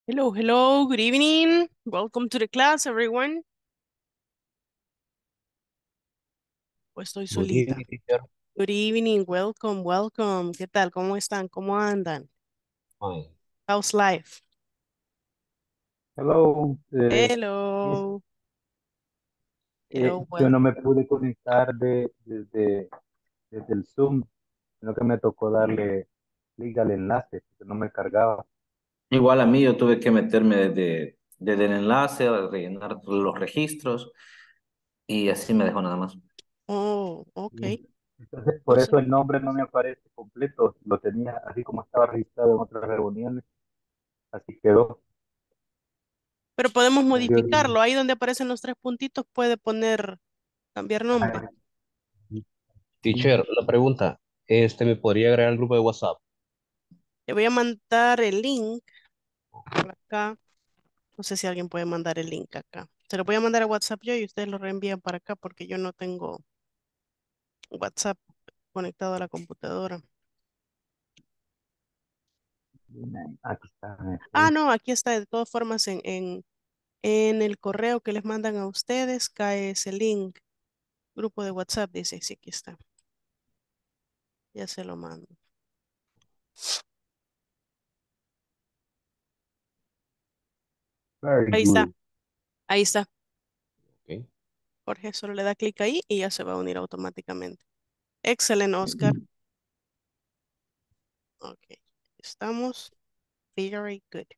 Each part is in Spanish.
Hello, hello, good evening. Welcome to the class, everyone. O estoy Good solita. evening, teacher. Good evening, welcome, welcome. ¿Qué tal? ¿Cómo están? ¿Cómo andan? Fine. How's life? Hello. Yes, Hello, hello, yo well. no me pude conectar desde el Zoom, sino que me tocó darle clic al enlace, porque no me cargaba. Igual a mí, yo tuve que meterme desde el enlace, a rellenar los registros y así me dejó nada más. Oh, Y ok. entonces, No por sé. eso el nombre no me aparece completo. Lo tenía así como estaba registrado en otras reuniones, así quedó. Pero podemos Salió modificarlo. bien. Ahí donde aparecen los tres puntitos puede poner cambiar nombre. Ajá, sí. Teacher, la pregunta, ¿me podría agregar al grupo de WhatsApp? Le voy a mandar el link por acá. No sé si alguien puede mandar el link acá. Se lo voy a mandar a WhatsApp yo y ustedes lo reenvían para acá porque yo no tengo WhatsApp conectado a la computadora. Aquí está. Ah, no, aquí está. De todas formas, en el correo que les mandan a ustedes cae ese link. Grupo de WhatsApp, dice, sí, aquí está. Ya se lo mando. Very Ahí está, good. ahí está. Ok. Jorge solo le da clic ahí y ya se va a unir automáticamente. Excelente, Oscar. Ok, estamos. Very good.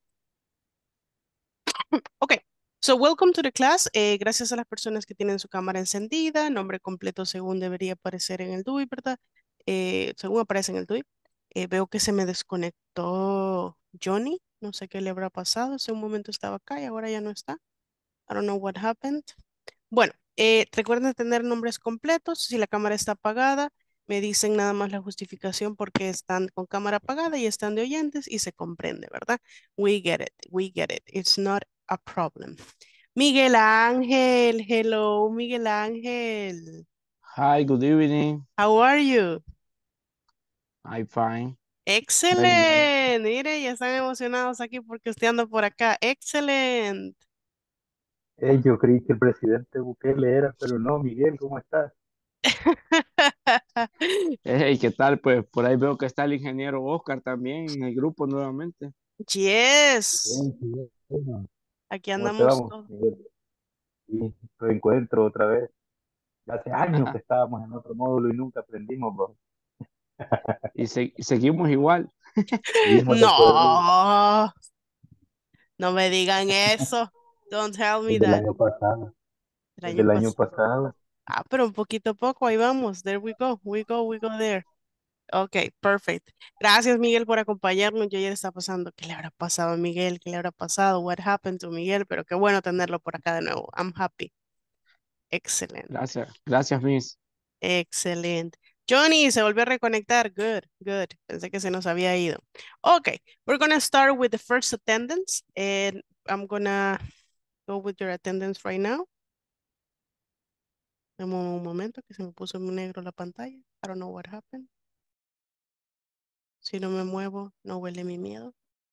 Ok, so welcome to the class. Gracias a las personas que tienen su cámara encendida, nombre completo según debería aparecer en el DUI, ¿verdad? Según aparece en el DUI. Veo que se me desconectó Johnny. No sé qué le habrá pasado. Hace un momento estaba acá y ahora ya no está. I don't know what happened. Bueno, recuerden tener nombres completos. Si la cámara está apagada, me dicen nada más la justificación porque están con cámara apagada y están de oyentes y se comprende, ¿verdad? We get it, we get it. It's not a problem. Miguel Ángel, hello, Miguel Ángel. Hi, good evening. How are you? I'm fine. Very nice. Excelente. Mire, ya están emocionados aquí porque usted anda por acá. Excelente. Yo creí que el presidente Bukele era, pero no, Miguel, ¿cómo estás? Hey, ¿qué tal? Pues por ahí veo que está el ingeniero Oscar también en el grupo nuevamente. Yes. Bien, bien, bueno. Aquí ¿Cómo te andamos vamos, todos. Miguel? Y reencuentro otra vez. Ya hace años que estábamos en otro módulo y nunca aprendimos, bro. Y seguimos igual. Seguimos de acuerdo No, no me digan eso. Don't tell me desde el that. año pasado. El Desde año el año pasado. pasado. Ah, pero un poquito a poco, ahí vamos. There we go. We go, we go there. Ok, perfect. Gracias, Miguel, por acompañarnos. Yo ayer estaba pasando, ¿qué le habrá pasado a Miguel? ¿Qué le habrá pasado? What happened to Miguel? Pero qué bueno tenerlo por acá de nuevo. I'm happy. Excelente. Gracias, Miss. Excelente. Johnny se volvió a reconectar. Good, good. Pensé que se nos había ido. Okay, we're gonna start with the first attendance, and I'm gonna go with your attendance right now. Dame un momento que se me puso en negro la pantalla. I don't know what happened. Si no me muevo, no huele mi miedo.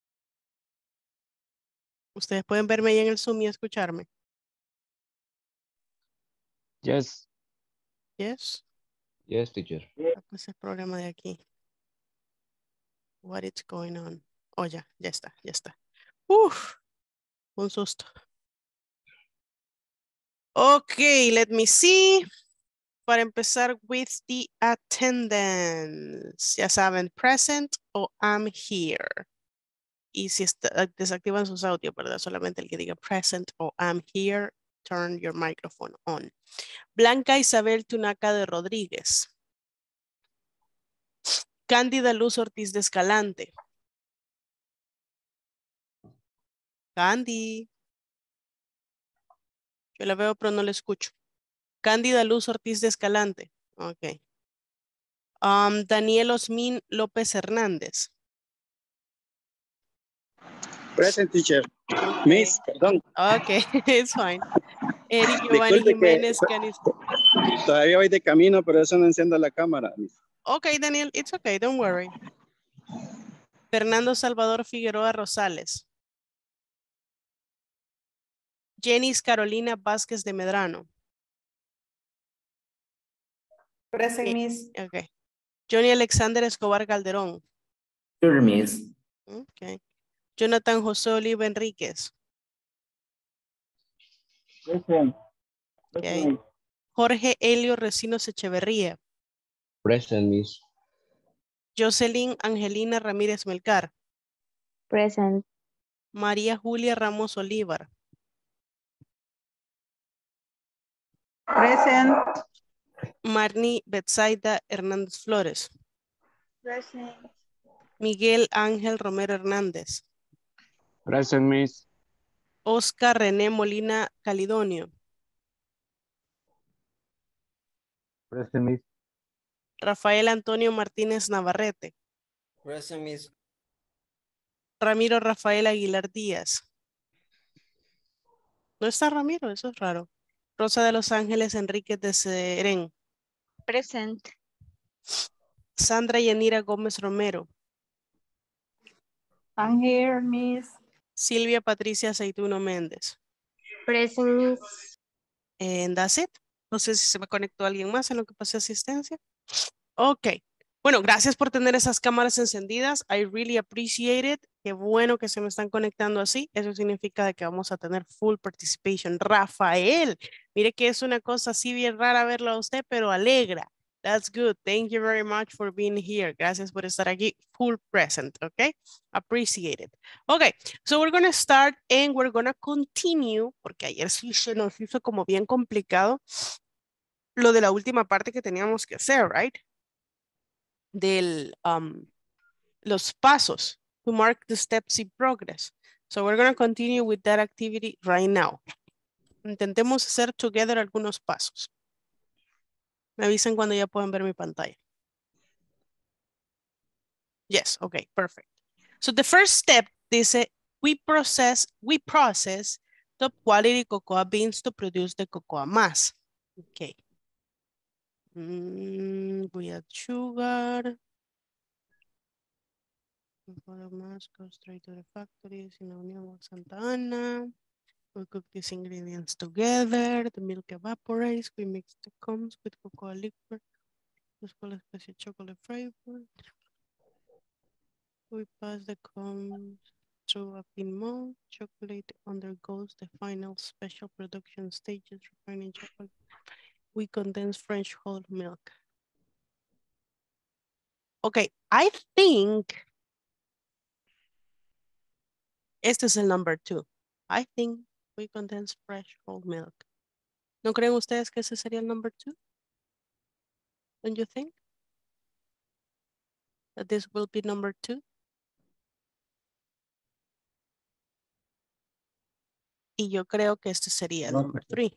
Ustedes pueden verme ahí en el Zoom y escucharme. Yes. Yes. Yes, teacher. Ah, pues el problema de aquí. What is going on? Oh, ya está, ya está. Uf, un susto. Okay, let me see. Para empezar with the attendance. Ya saben, present o I'm here. Y si desactivan sus audios, ¿verdad? Solamente el que diga present o I'm here, turn your microphone on. Blanca Isabel Tunaca de Rodríguez. Cándida Luz Ortiz de Escalante. Candy. Yo la veo, pero no la escucho. Cándida Luz Ortiz de Escalante. Ok. Daniel Osmin López Hernández. Present teacher. Ok. Miss, perdón. Ok, it's fine. Eric Giovanni Disculpe que Jiménez Canis. todavía voy de camino, por eso no enciendo la cámara. Ok, Daniel, it's okay, don't worry. Fernando Salvador Figueroa Rosales. Jenis Carolina Vázquez de Medrano. Present, Eh, Miss. Okay. Johnny Alexander Escobar Calderón. Here, Miss. Okay. Jonathan José Oliva Enríquez. Present. Okay. Jorge Helio Recinos Echeverría. Present, Miss. Jocelyn Angelina Ramírez Melcar. Present. María Julia Ramos Olivar. Present. Marni Betsaida Hernández Flores. Present. Miguel Ángel Romero Hernández. Present, Miss. Oscar René Molina Calidonio. Present, Miss. Rafael Antonio Martínez Navarrete. Present, Miss. Ramiro Rafael Aguilar Díaz. No está Ramiro, eso es raro. Rosa de los Ángeles Enríquez de Serén. Present. Sandra Yanira Gómez Romero. I'm here, Miss. Silvia Patricia Aceituno Méndez. Present, Miss. And that's it. No sé si se me conectó alguien más en lo que pasé asistencia. Ok. Bueno, gracias por tener esas cámaras encendidas. I really appreciate it. Qué bueno que se me están conectando así. Eso significa de que vamos a tener full participation. Rafael, mire que es una cosa así bien rara verlo a usted, pero alegra. That's good. Thank you very much for being here. Gracias por estar aquí full present, okay? Appreciate it. Okay, so we're going to start and we're going to continue, porque ayer sí se nos hizo como bien complicado lo de la última parte que teníamos que hacer, right? Del, los pasos, to mark the steps in progress. So we're going to continue with that activity right now. Intentemos hacer together algunos pasos. Me avisan cuando ya pueden ver mi pantalla. Yes, okay, perfect. So the first step dice, we process top quality cocoa beans to produce the cocoa mass. Okay. We add sugar. Cocoa mass goes straight to the factories in La Unión Santa Ana. We cook these ingredients together. The milk evaporates. We mix the cones with cocoa liquor. Después la especie chocolate flavor. We pass the cones through a pin mold. Chocolate undergoes the final special production stages, refining chocolate. We condense French whole milk. Okay, I think este es el number 2. I think we condense fresh whole milk. ¿No creen ustedes que ese sería el number 2? Don't you think? That this will be number 2? Y yo creo que este sería el No, number 3.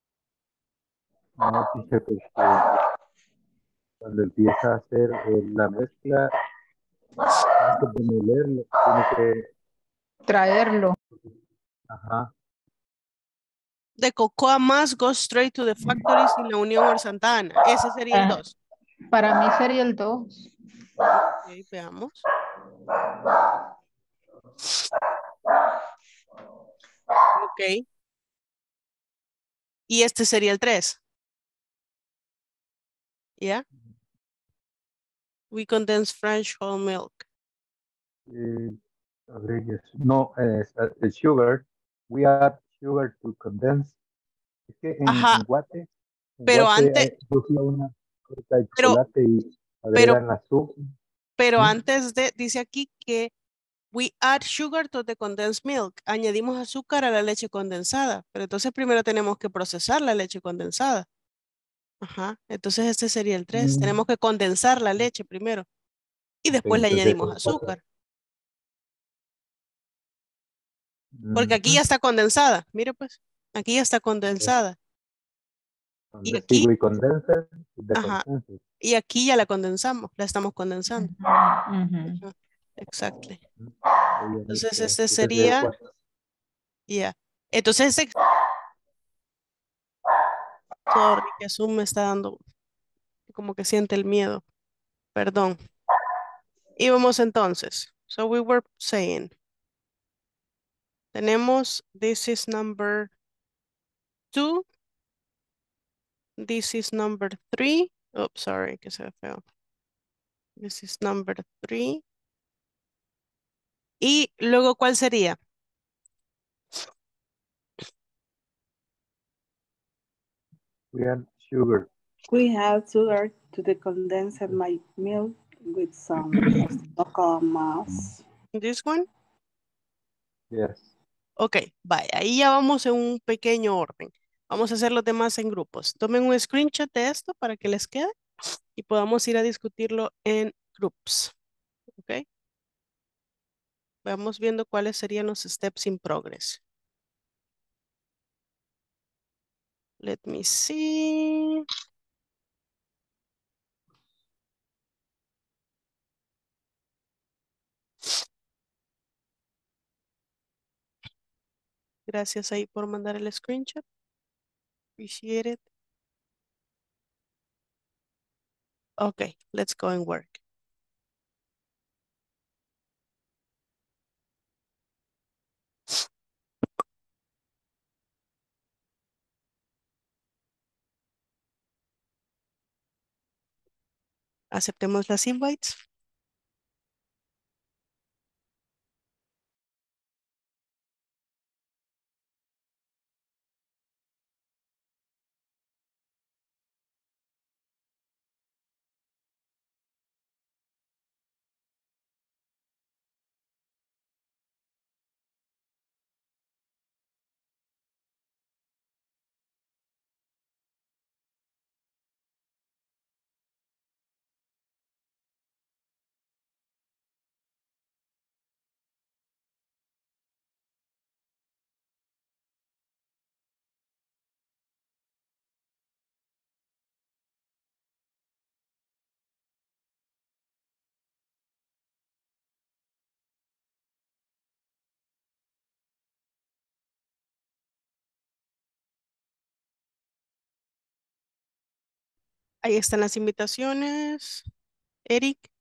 No, teacher, porque cuando empieza a hacer la mezcla, antes de molerlo, tiene que, Traerlo. ajá, The cocoa mass goes straight to the factories in la Unión or Santa Ana. Ese sería el 2. Para mí sería el 2. Ok, veamos. Ok. Y este sería el 3. ¿Ya? We condense French whole milk. a ver, no, el sugar, we add sugar to condense. Es que Ajá, en Guate, pero antes, yo fui a una torta de pero, chocolate y pero, agregan azúcar. pero ¿Sí? antes de, dice aquí que we add sugar to the condensed milk. Añadimos azúcar a la leche condensada. Pero entonces primero tenemos que procesar la leche condensada. Ajá. Entonces este sería el 3. Tenemos que condensar la leche primero. Y Ok, después le entonces, añadimos azúcar. Porque aquí ya está condensada. Mire pues. Aquí ya está condensada. Y donde aquí, sigo y condenser, de ajá. consensus. Y aquí ya la condensamos. La estamos condensando. Ujú. Ajá. Exacto. Entonces este sería, ya. Entonces este, sorry, que Zoom me está dando, como que siente el miedo. Perdón. Y vamos entonces. So we were saying. Tenemos, this is number 2. This is number 3. Oh, sorry, que se ve feo. This is number 3. Y luego, ¿cuál sería? We add sugar. We add sugar to the condensed milk with some local mass. This one. Yes. Ok, vaya, ahí ya vamos en un pequeño orden. Vamos a hacer los demás en grupos. Tomen un screenshot de esto para que les quede y podamos ir a discutirlo en groups. Ok. Vamos viendo cuáles serían los steps in progress. Let me see. Gracias ahí por mandar el screenshot. Appreciate it. Okay, let's go and work. Aceptemos las invites. Ahí están las invitaciones. Eric.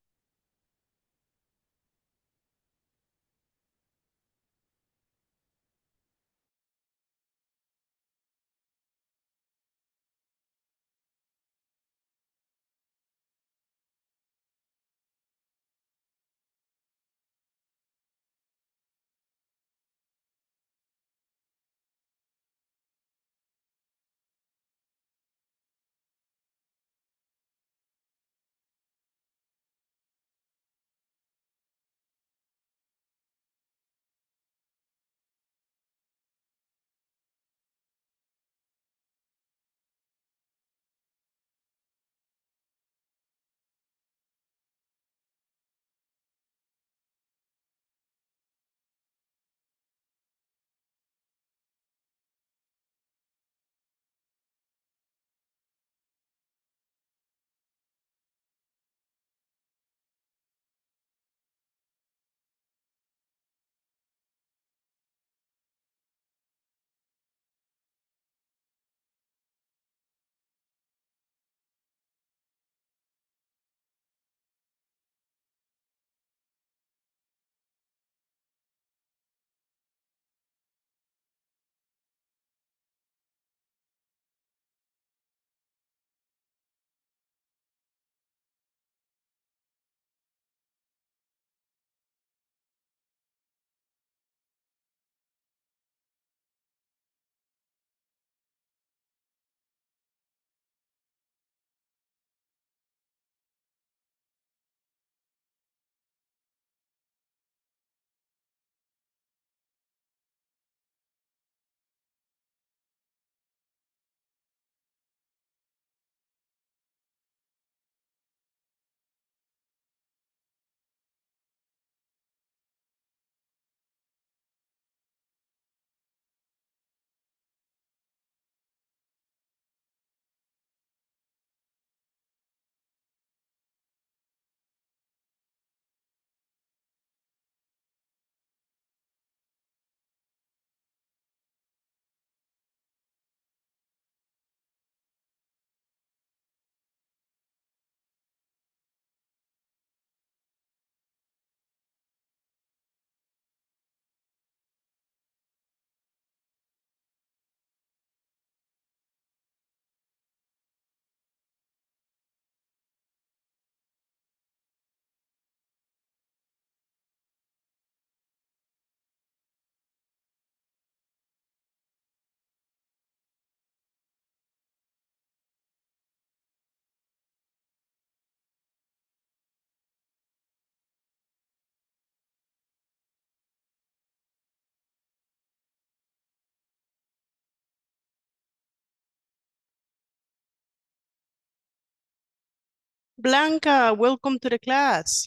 Blanca, welcome to the class.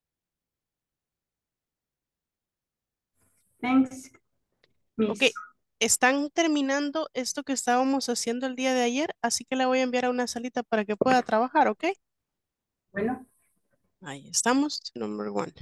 Thanks, Ok, Miss. están terminando esto que estábamos haciendo el día de ayer, así que la voy a enviar a una salita para que pueda trabajar, ¿ok? Bueno, Ahí estamos, number 1.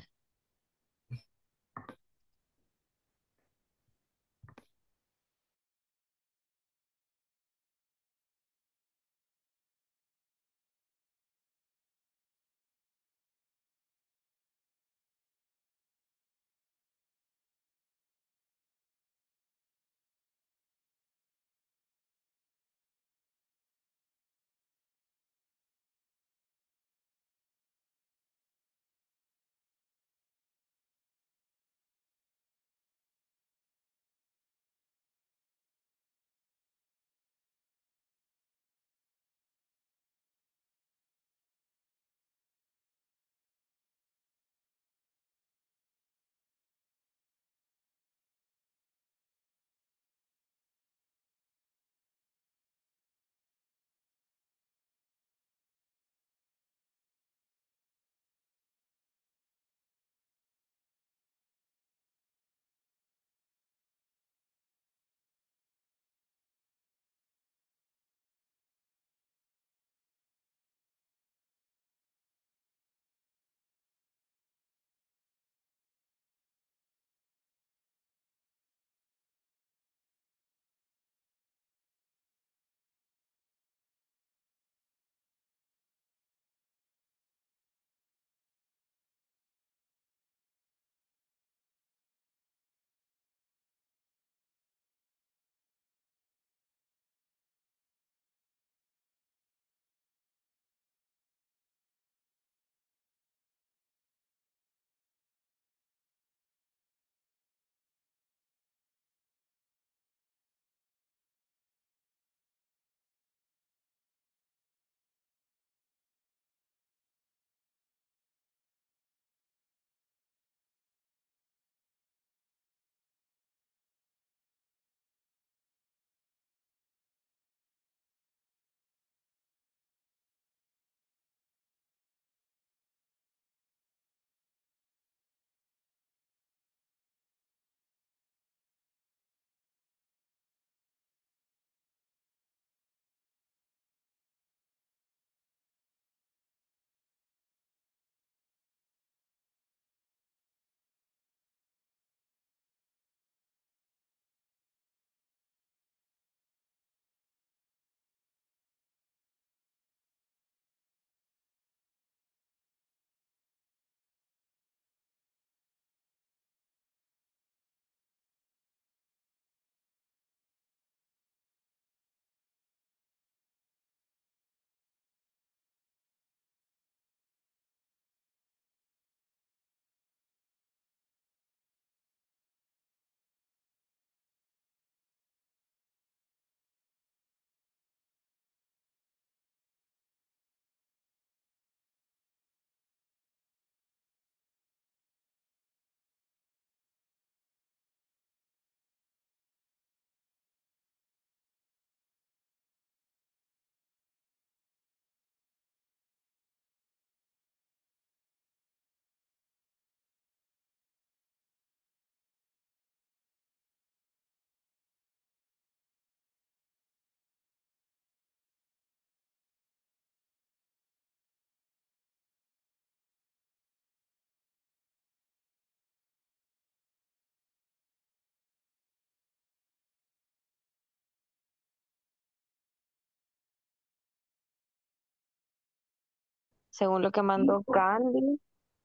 Según lo que mandó Candy,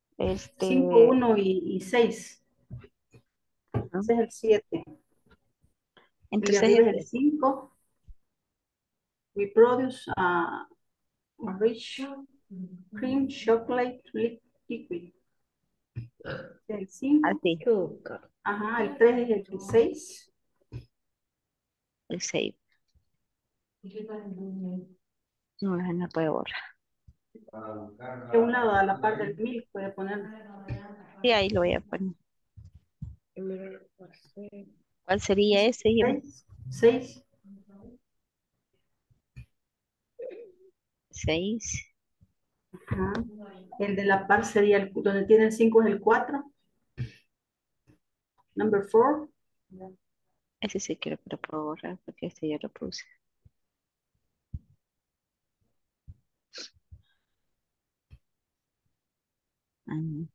5, 1 y 6. Ese es el 7. El de entonces arriba es el 5. We produce a rich cream chocolate liquid. El 5. así, Ajá, el 3 es el 6. el 6. No, no puede borrar. De un lado, a la par del 1000, puede poner Sí, ahí lo voy a poner. ¿Cuál sería ese? 6. 6. 6. Ajá. El de la par sería donde tiene el 5 es el 4. Number 4. Ese sí quiero que lo puedo borrar porque este ya lo puse. Ah,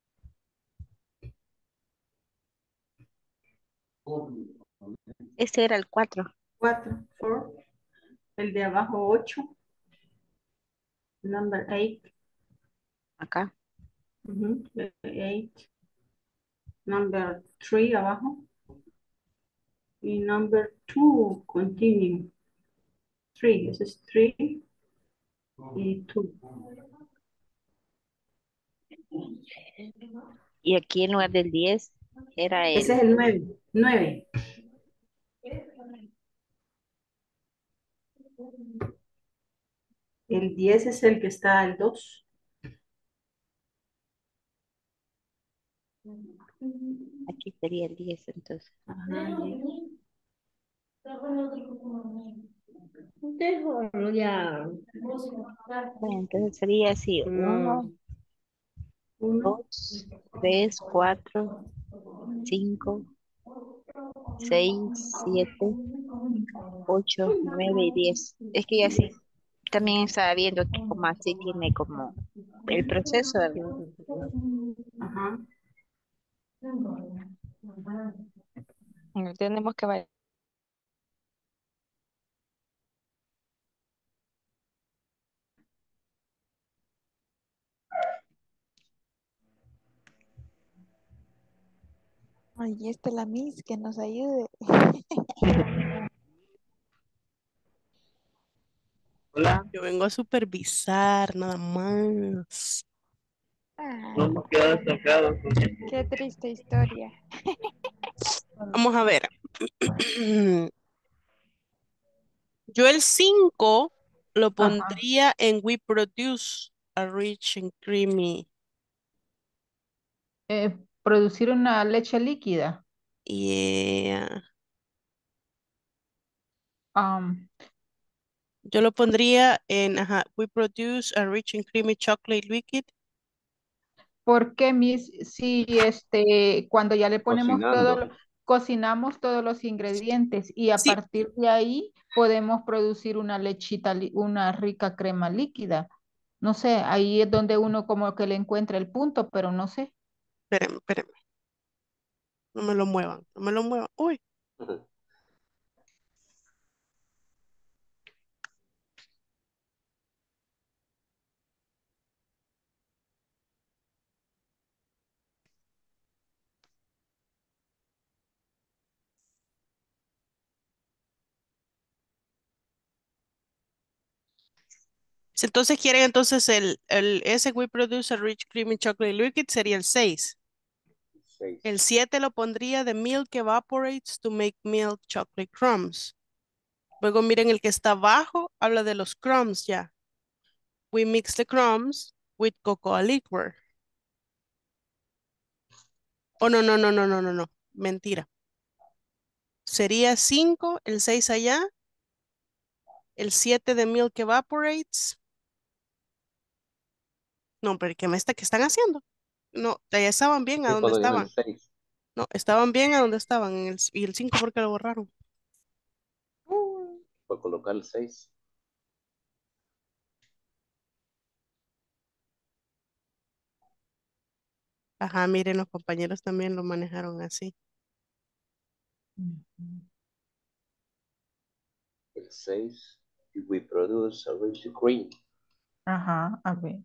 este era el 4. 4. El de abajo 8. Number 8. Acá. 8. Number 3 abajo. Y number 2 continue. 3. Ese es 3 y 2. Y aquí en lugar del 10 era Ese es el... el 9. 9. El 10 es el que está el 2. Aquí sería el 10 entonces. Ajá, 10. Bueno, entonces sería así. No. 1, 1. 2, 3, 4, 5, 6, 7, 8, 9 y 10. Es que ya sí. También estaba viendo que como así tiene como el proceso, ¿verdad? Ajá. Tenemos que ver. Ahí está la Miss, que nos ayude. Hola, Yo vengo a supervisar, nada más. Ay, no hemos quedado estancados. qué triste historia. Vamos a ver. Yo el 5 lo Ajá. pondría en We Produce a Rich and Creamy. Producir una leche líquida. Yeah. Am, Yo lo pondría en ajá, We Produce a Rich and Creamy Chocolate Liquid. ¿Por qué, Miss, si cuando ya le ponemos Cocinando. cocinamos todos los ingredientes y a Sí, partir de ahí podemos producir una lechita, una rica crema líquida? No sé, ahí es donde uno como que le encuentra el punto, pero no sé. espérenme, espérenme. No me lo muevan, no me lo muevan. Uy. Si entonces quieren entonces ese We Produce a Rich Creamy Chocolate Liquid sería el 6. 6. El 7 lo pondría The Milk Evaporates to make milk chocolate crumbs. Luego miren el que está abajo, habla de los crumbs ya. We mix the crumbs with cocoa liquor. Oh, no, no, no, no, no, no, no. Mentira. Sería 5, el 6 allá, el 7 de Milk Evaporates. No, pero ¿qué están haciendo? No, ya estaban bien a Sí, donde puedo en el estaban. 6. No, estaban bien a donde estaban. Y el 5 porque lo borraron. Por colocar el 6. Ajá, miren, los compañeros también lo manejaron así. El 6. We produce a rich cream. Ajá, a ver.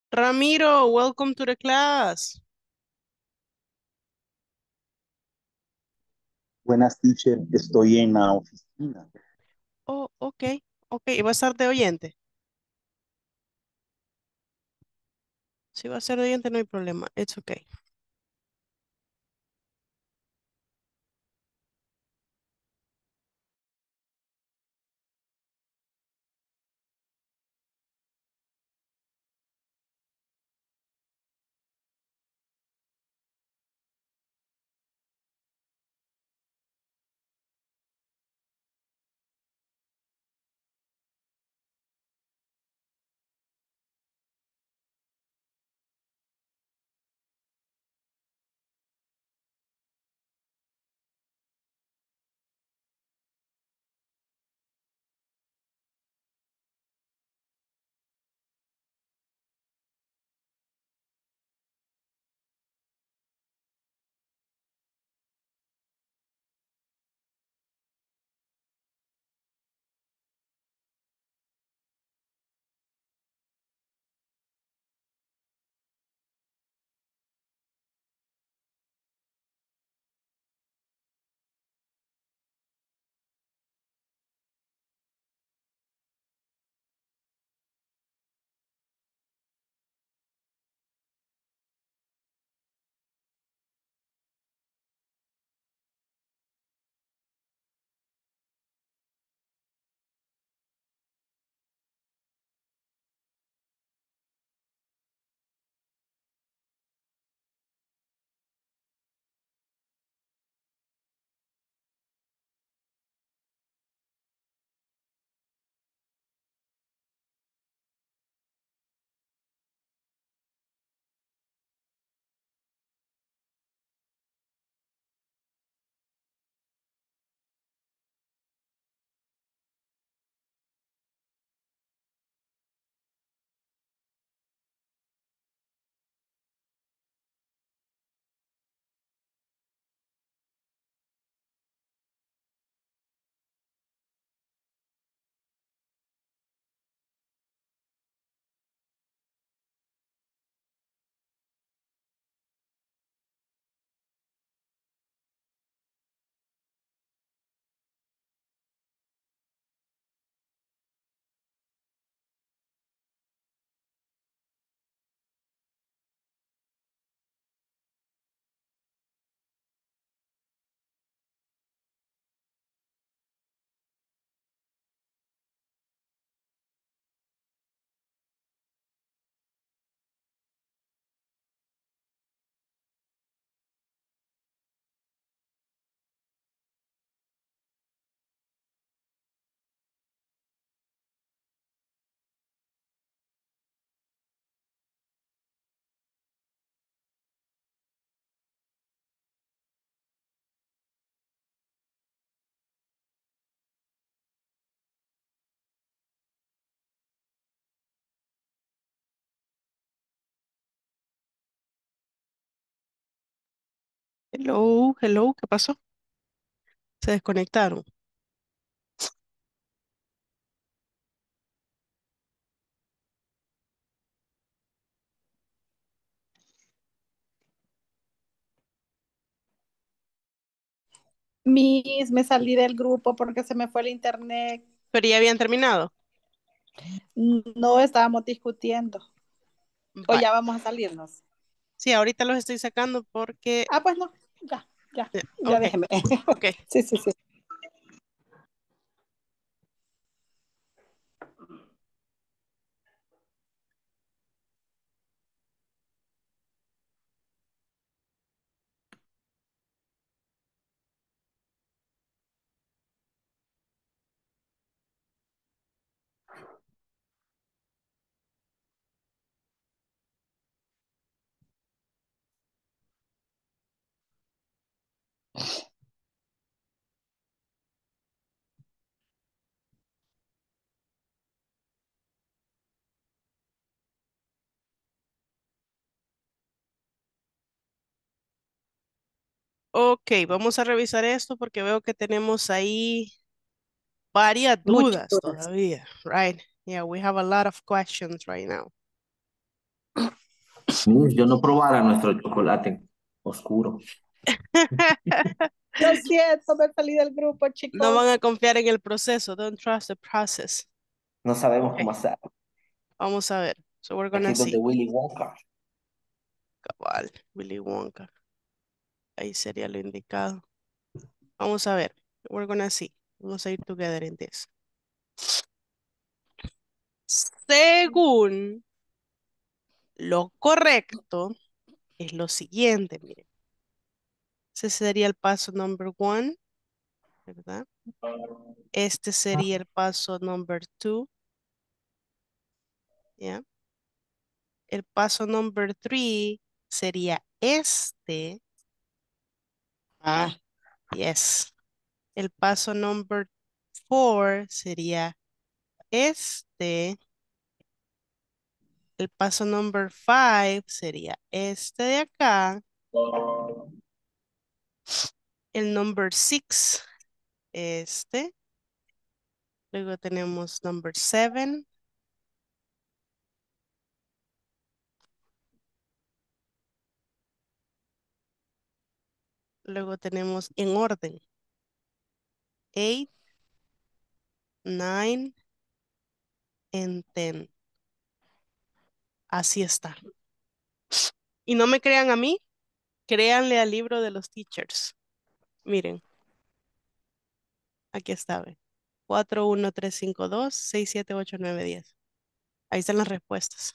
Ramiro, welcome to the class. Buenas, teacher. Estoy en la oficina. Oh, ok, ok. ¿Y va a estar de oyente? Si va a ser de oyente, no hay problema. It's okay. Hello, hello, ¿qué pasó? Se desconectaron. Miss, me salí del grupo porque se me fue el internet. Pero ya habían terminado. No estábamos discutiendo. O Bye. ya vamos a salirnos. Sí, ahorita los estoy sacando porque... Ah, pues no. Ya Ok, déjeme. ok. Sí, sí, sí. Ok, vamos a revisar esto porque veo que tenemos ahí varias Muchas dudas dudas. todavía, right? Yeah, we have a lot of questions right now. Miss, yo no probara nuestro chocolate oscuro. Lo siento, me salí del grupo, No chicos. van a confiar en el proceso. Don't trust the process. No sabemos Ok, cómo hacer. vamos a ver. So we're Aquí gonna es donde see. Willy Wonka. Cabal, Willy Wonka. Ahí sería lo indicado. Vamos a ver. We're gonna see. Vamos a ir together in this. Según lo correcto, es lo siguiente, miren. Ese sería el paso number 1, ¿verdad? Este sería el paso number 2, ¿ya? El paso number 3 sería este. Yes. El paso number 4 sería este. El paso number 5 sería este de acá. El number 6, este. Luego tenemos number 7. Luego tenemos en orden 8, 9 and 10. Así está. Y no me crean a mí, créanle al libro de los teachers. Miren, aquí está, ve. 4, 1, 3, 5, 2, 6, 7, 8, 9, 10. Ahí están las respuestas.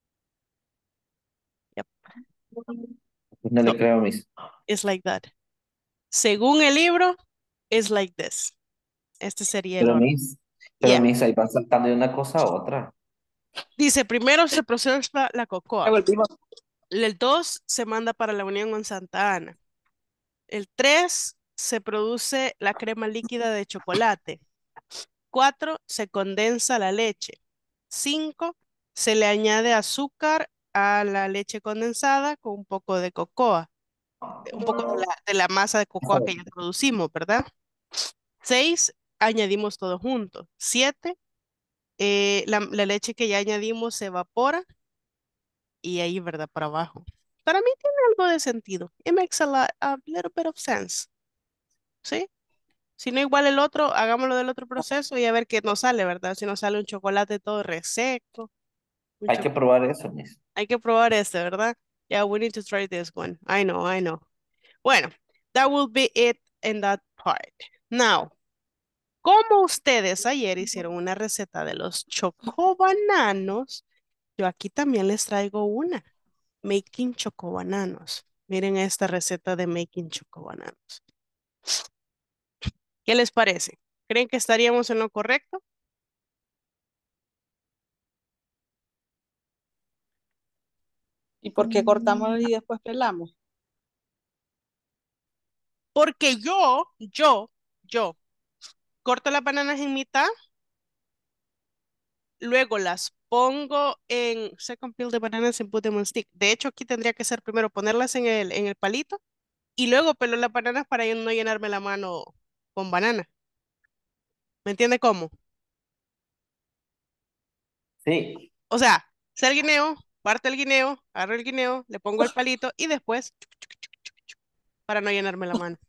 Yep. No So, le creo, Miss. it's like that. Según el libro, it's like this. Este sería el Pero orden. Miss, Yeah. ahí van saltando de una cosa a otra. Dice, primero se procesa la Ya cocoa. volvimos. El 2 se manda para la unión con Santa Ana. El 3 se produce la crema líquida de chocolate. 4 se condensa la leche. 5 se le añade azúcar a la leche condensada con un poco de cocoa. Un poco de la masa de cocoa que ya producimos, ¿verdad? 6 añadimos todo junto. 7 la leche que ya añadimos se evapora y ahí, ¿verdad? Para abajo. Para mí tiene algo de sentido. It makes a little bit of sense. ¿Sí? Si no igual el otro, hagámoslo del otro proceso y a ver qué nos sale, ¿verdad? Si nos sale un chocolate todo reseco. Hay que probar eso, Miss. Hay que probar este, ¿verdad? Yeah, we need to try this one. I know, I know. Bueno, that will be it in that part. Now, como ustedes ayer hicieron una receta de los chocobananos, yo aquí también les traigo una. Making chocobananos. Miren esta receta de making chocobananos. ¿Qué les parece? ¿Creen que estaríamos en lo correcto? ¿Y por qué cortamos y después pelamos? Porque yo corto las bananas en mitad, luego las pongo en second peel de bananas and put them on stick. De hecho, aquí tendría que ser primero ponerlas en el palito y luego pelo las bananas para yo no llenarme la mano con banana. ¿Me entiende cómo? Sí. O sea, sé el guineo, parte el guineo, agarro el guineo, le pongo el palito y después para no llenarme la mano.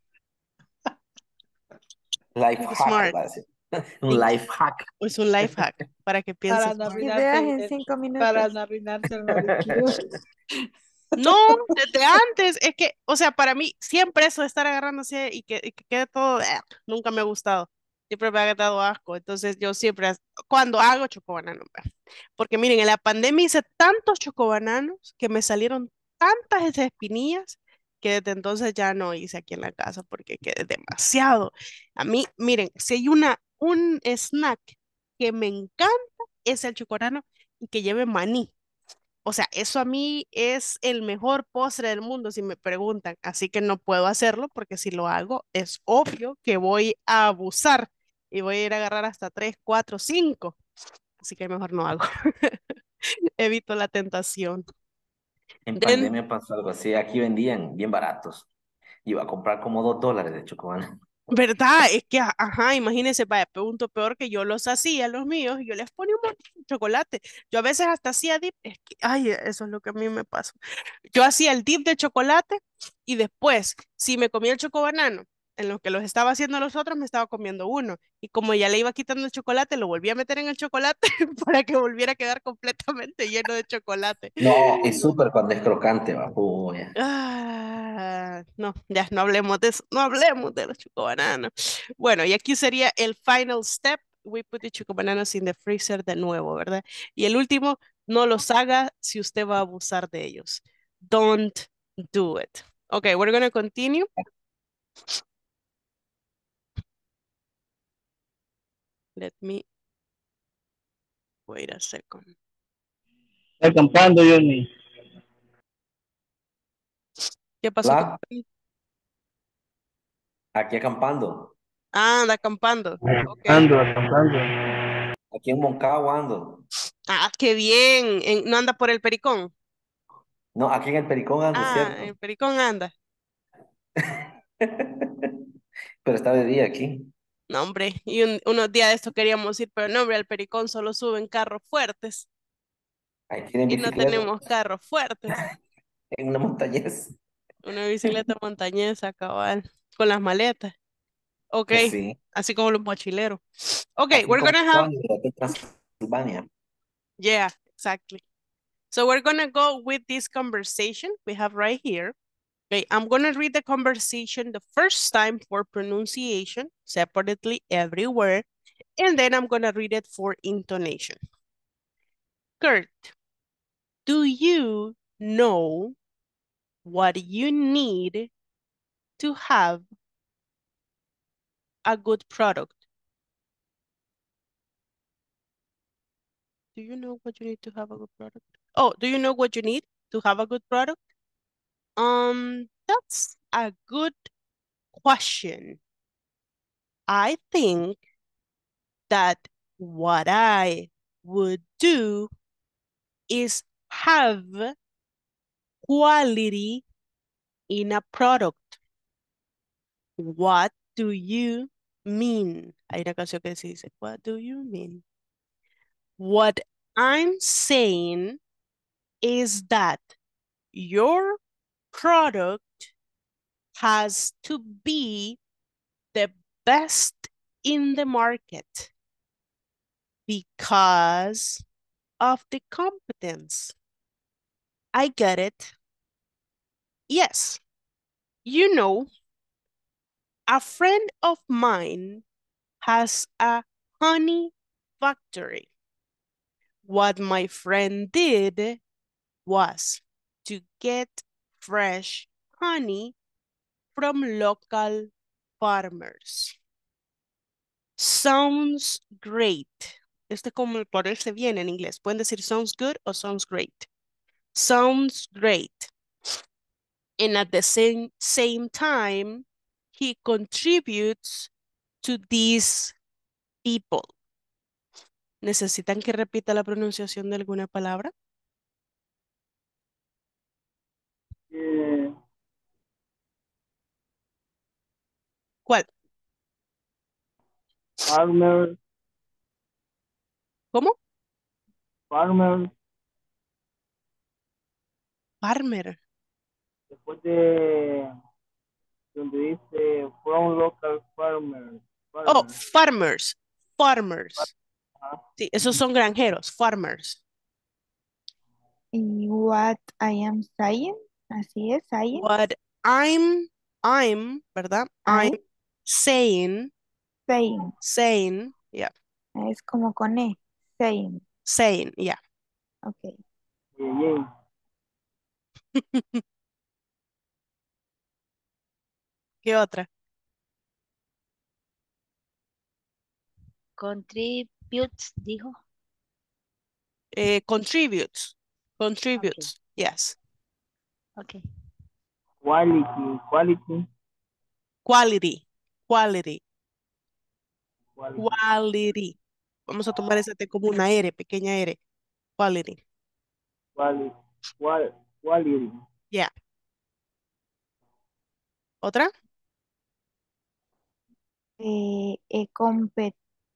Life Think hack, smart. va a decir. Un life hack. Es un life hack para que pienses. Para no Ideas en arruinarse, 5 para minutos. no arruinarse el barbecue. No, desde antes, es que, o sea, para mí siempre eso de estar agarrándose y que quede todo, nunca me ha gustado. Siempre me ha dado asco. Entonces yo siempre, cuando hago chocobananos, porque miren, en la pandemia hice tantos chocobananos que me salieron tantas esas espinillas que desde entonces ya no hice aquí en la casa porque quedé demasiado. A mí, miren, si hay un snack que me encanta es el chocorano y que lleve maní. O sea, eso a mí es el mejor postre del mundo si me preguntan. Así que no puedo hacerlo porque si lo hago es obvio que voy a abusar y voy a ir a agarrar hasta 3, 4, 5. Así que mejor no hago. Evito la tentación. En Den- pandemia pasó algo así. Aquí vendían bien baratos. Iba a comprar como $2 de chocolate. ¿Verdad? Es que, ajá, imagínense, vaya, punto peor que yo los hacía, los míos, y yo les ponía un montón de chocolate. Yo a veces hasta hacía dip, es que, ay, eso es lo que a mí me pasa. Yo hacía el dip de chocolate y después, si me comía el chocobanano, en lo que los estaba haciendo los otros, me estaba comiendo uno. Y como ya le iba quitando el chocolate, lo volví a meter en el chocolate para que volviera a quedar completamente lleno de chocolate. No, es súper cuando es crocante, va. Puya. No, ya no hablemos de eso, no hablemos de los chocobananos. Bueno, y aquí sería el final step. We put the chocobananos in the freezer de nuevo, ¿verdad? Y el último, no los haga si usted va a abusar de ellos. Don't do it. Okay, we're going to continue. Let me wait a second. Está acampando, Johnny. ¿Qué pasó? Hola, aquí acampando. Ah, anda acampando. Ok. Ando acampando. Aquí en Moncagua ando. Ah, qué bien. ¿No anda por el Pericón? No, aquí en el Pericón ando, Ah, ¿cierto? el Pericón anda. Pero está de día aquí. No, hombre, y unos días de esto queríamos ir, pero no, hombre, al Pericón solo suben carros fuertes Ahí tienen y no bicicleta tenemos carros fuertes. en una montañés. Una bicicleta montañesa, cabal, con las maletas. Ok, Pues sí. así como los mochileros. Ok, Así we're como gonna have, estaban de Transilvania. yeah, exactly. So we're gonna go with this conversation we have right here. Okay, I'm gonna read the conversation the first time for pronunciation, separately everywhere, and then I'm gonna read it for intonation. Kurt, do you know what you need to have a good product? Do you know what you need to have a good product? Oh, do you know what you need to have a good product? That's a good question. I think that what I would do is have quality in a product. What do you mean? Hay una canción que se dice, what do you mean? What I'm saying is that your product has to be the best in the market because of the competence. I get it. Yes, you know, a friend of mine has a honey factory. What my friend did was to get fresh honey from local farmers. Sounds great. Este como el ponerse bien en inglés. Pueden decir sounds good o sounds great. Sounds great. And at the same time, he contributes to these people. ¿Necesitan que repita la pronunciación de alguna palabra? ¿Cuál? Farmer, ¿Cómo? farmer, Farmer. después de donde dice from local farmer, Oh, farmer. farmers. Farmers. Ajá. Sí, esos son granjeros. Farmers. Y what I am saying, así es, saying, What ¿verdad? I'm I'm saying, saying, yeah, es como con E, saying, yeah. ok. Yeah. ¿Qué otra? Contributes, dijo. Contributes. Okay, Yes. okay. Quality, quality, Quality, quality, quality, quality. Vamos a tomar esa T como una R, pequeña R. Quality. quality, quality. Yeah. ¿Otra? Competence.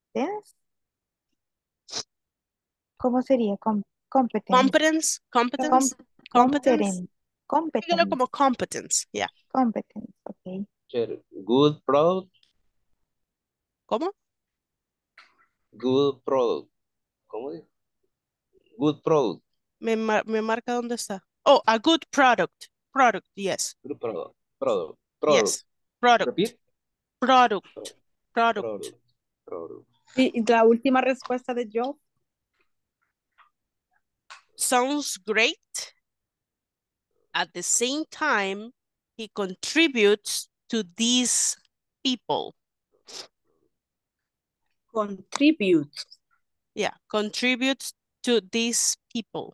¿Cómo sería? Competence. Competence, competence, competence. Competence. Dígalo como competence, yeah. Competence, ok. Teacher, good product, ¿Cómo? good product. ¿Cómo dijo? Good product, Me marca dónde está. Oh, a good product. Product, yes. good product, product, Yes. Product. Repeat. Product. Product. Product, product. Y la última respuesta de Joe. Sounds great. At the same time, he contributes to these people. Contribute. Yeah, contributes to these people.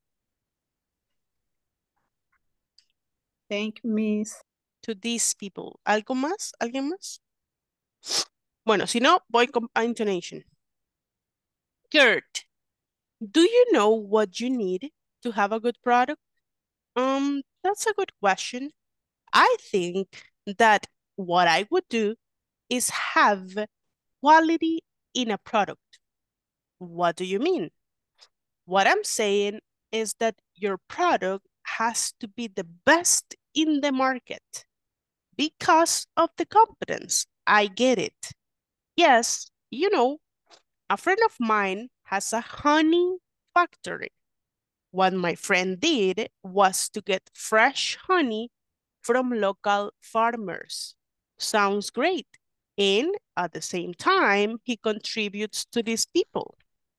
Thank you, Miss. To these people. ¿Algo más? ¿Alguien más? Bueno, si no, voy con intonation. Kurt, do you know what you need to have a good product? That's a good question. I think that what I would do is have quality in a product. What do you mean? What I'm saying is that your product has to be the best in the market because of the competence. I get it. Yes, you know, a friend of mine has a honey factory. What my friend did was to get fresh honey from local farmers. Sounds great. And at the same time, he contributes to these people.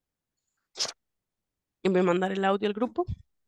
¿Y me mandar el audio al grupo?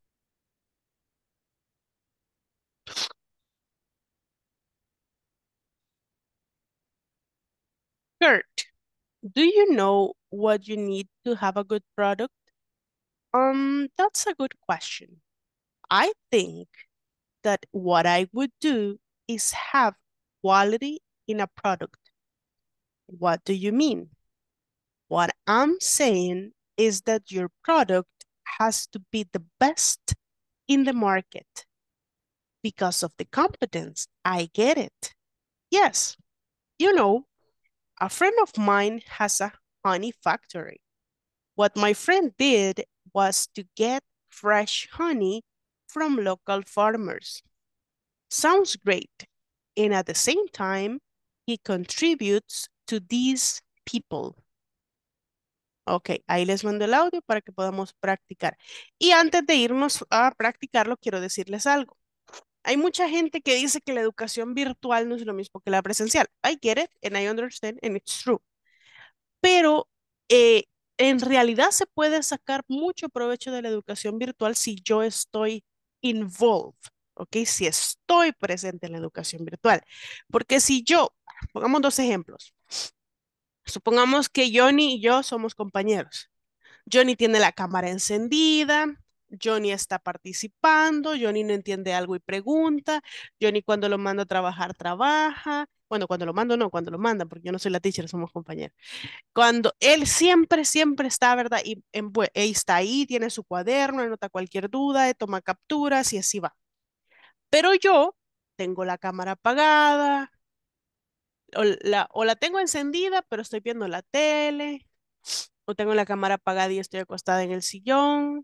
Kurt, do you know what you need to have a good product? That's a good question. I think that what I would do is have quality in a product. What do you mean? What I'm saying is that your product has to be the best in the market because of the competence. I get it. Yes, you know, a friend of mine has a honey factory. What my friend did was to get fresh honey from local farmers. Sounds great. And at the same time, he contributes to these people. Ok, ahí les mando el audio para que podamos practicar. Y antes de irnos a practicarlo, quiero decirles algo. Hay mucha gente que dice que la educación virtual no es lo mismo que la presencial. I get it, and I understand, and it's true. Pero en realidad se puede sacar mucho provecho de la educación virtual si yo estoy involved, ¿ok? Si estoy presente en la educación virtual. Porque si yo, pongamos dos ejemplos. Supongamos que Johnny y yo somos compañeros. Johnny tiene la cámara encendida, Johnny está participando, Johnny no entiende algo y pregunta, Johnny cuando lo mando a trabajar, trabaja. Bueno, cuando lo mando no, cuando lo mandan, porque yo no soy la teacher, somos compañeros. Cuando él siempre, siempre está, ¿verdad? Y está ahí, tiene su cuaderno, anota cualquier duda, toma capturas y así va. Pero yo tengo la cámara apagada, o la tengo encendida, pero estoy viendo la tele, o tengo la cámara apagada y estoy acostada en el sillón.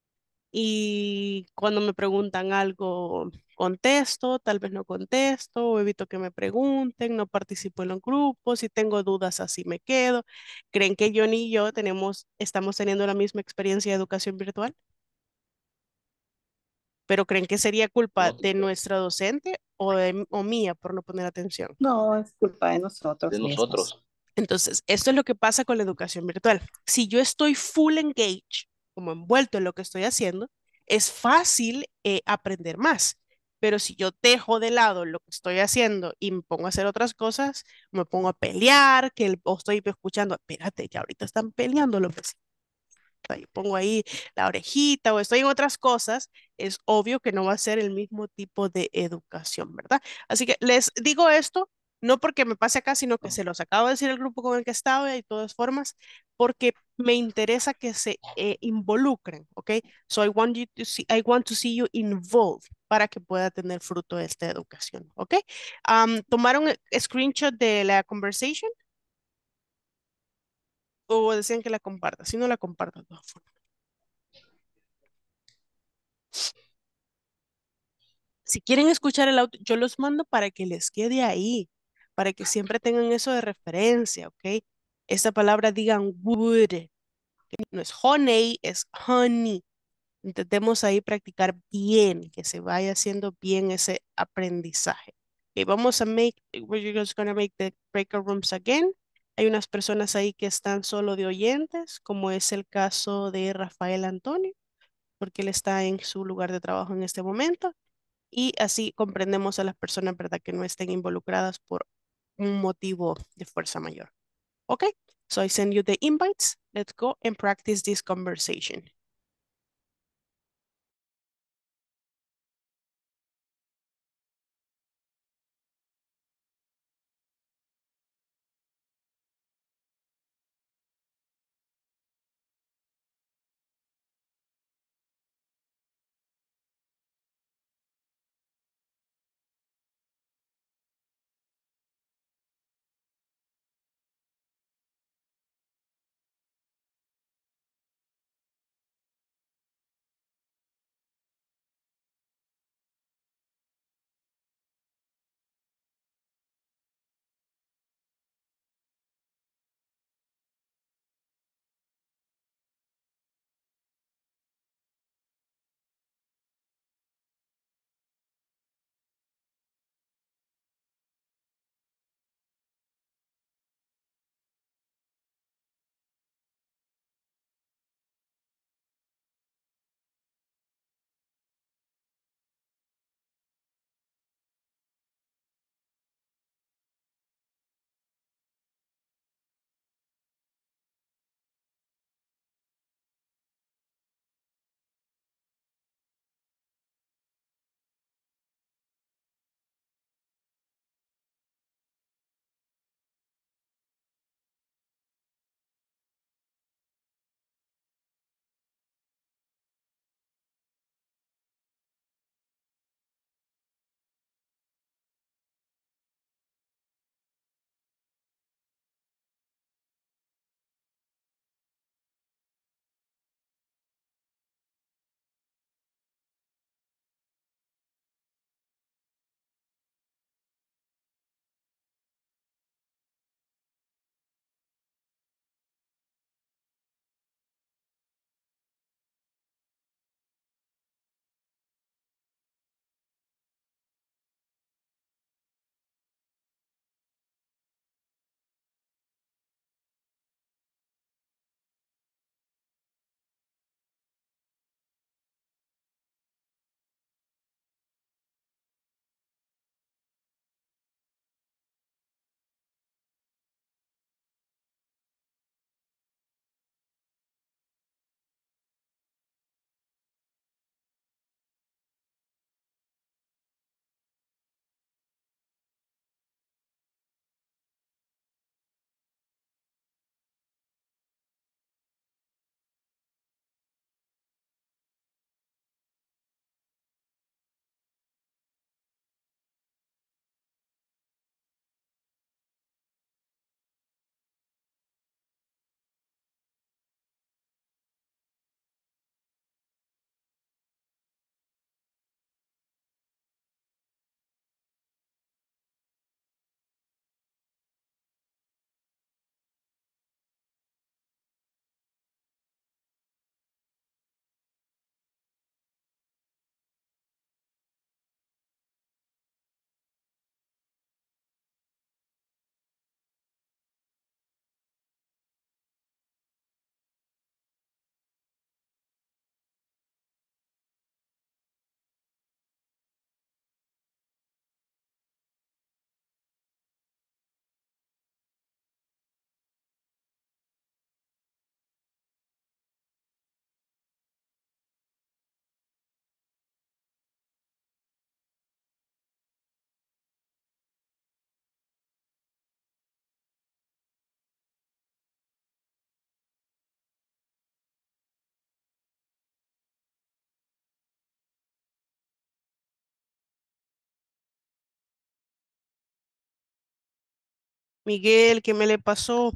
Y cuando me preguntan algo, contesto, tal vez no contesto, o evito que me pregunten, no participo en los grupos, si tengo dudas así me quedo. ¿Creen que Johnny y yo estamos teniendo la misma experiencia de educación virtual? ¿Pero creen que sería culpa de nuestra docente o mía por no poner atención? No, es culpa de nosotros De mismos. nosotros. Entonces, esto es lo que pasa con la educación virtual. Si yo estoy full engaged, como envuelto en lo que estoy haciendo, es fácil aprender más. Pero si yo dejo de lado lo que estoy haciendo y me pongo a hacer otras cosas, me pongo a pelear, o estoy escuchando, espérate, que ahorita están peleando los vecinos. Y pongo ahí la orejita o estoy en otras cosas, es obvio que no va a ser el mismo tipo de educación, ¿verdad? Así que les digo esto, no porque me pase acá, sino que se los acabo de decir el grupo con el que estaba y de todas formas, porque me interesa que se involucren, ¿ok? So I want to see you involved. para que pueda tener fruto esta educación, ¿ok? ¿Tomaron screenshot de la conversation? ¿O decían que la comparta? Si no la comparto, de todas formas. Si quieren escuchar el audio, yo los mando para que les quede ahí, para que siempre tengan eso de referencia, ¿ok? Esta palabra digan would, no es honey, es honey. Intentemos ahí practicar bien, que se vaya haciendo bien ese aprendizaje. Okay, vamos a we're just gonna make the breakout rooms again. Hay unas personas ahí que están solo de oyentes, como es el caso de Rafael Antonio, porque él está en su lugar de trabajo en este momento. Y así comprendemos a las personas, ¿verdad?, que no estén involucradas por un motivo de fuerza mayor. Okay, so I send you the invites. Let's go and practice this conversation. Miguel, ¿qué me le pasó?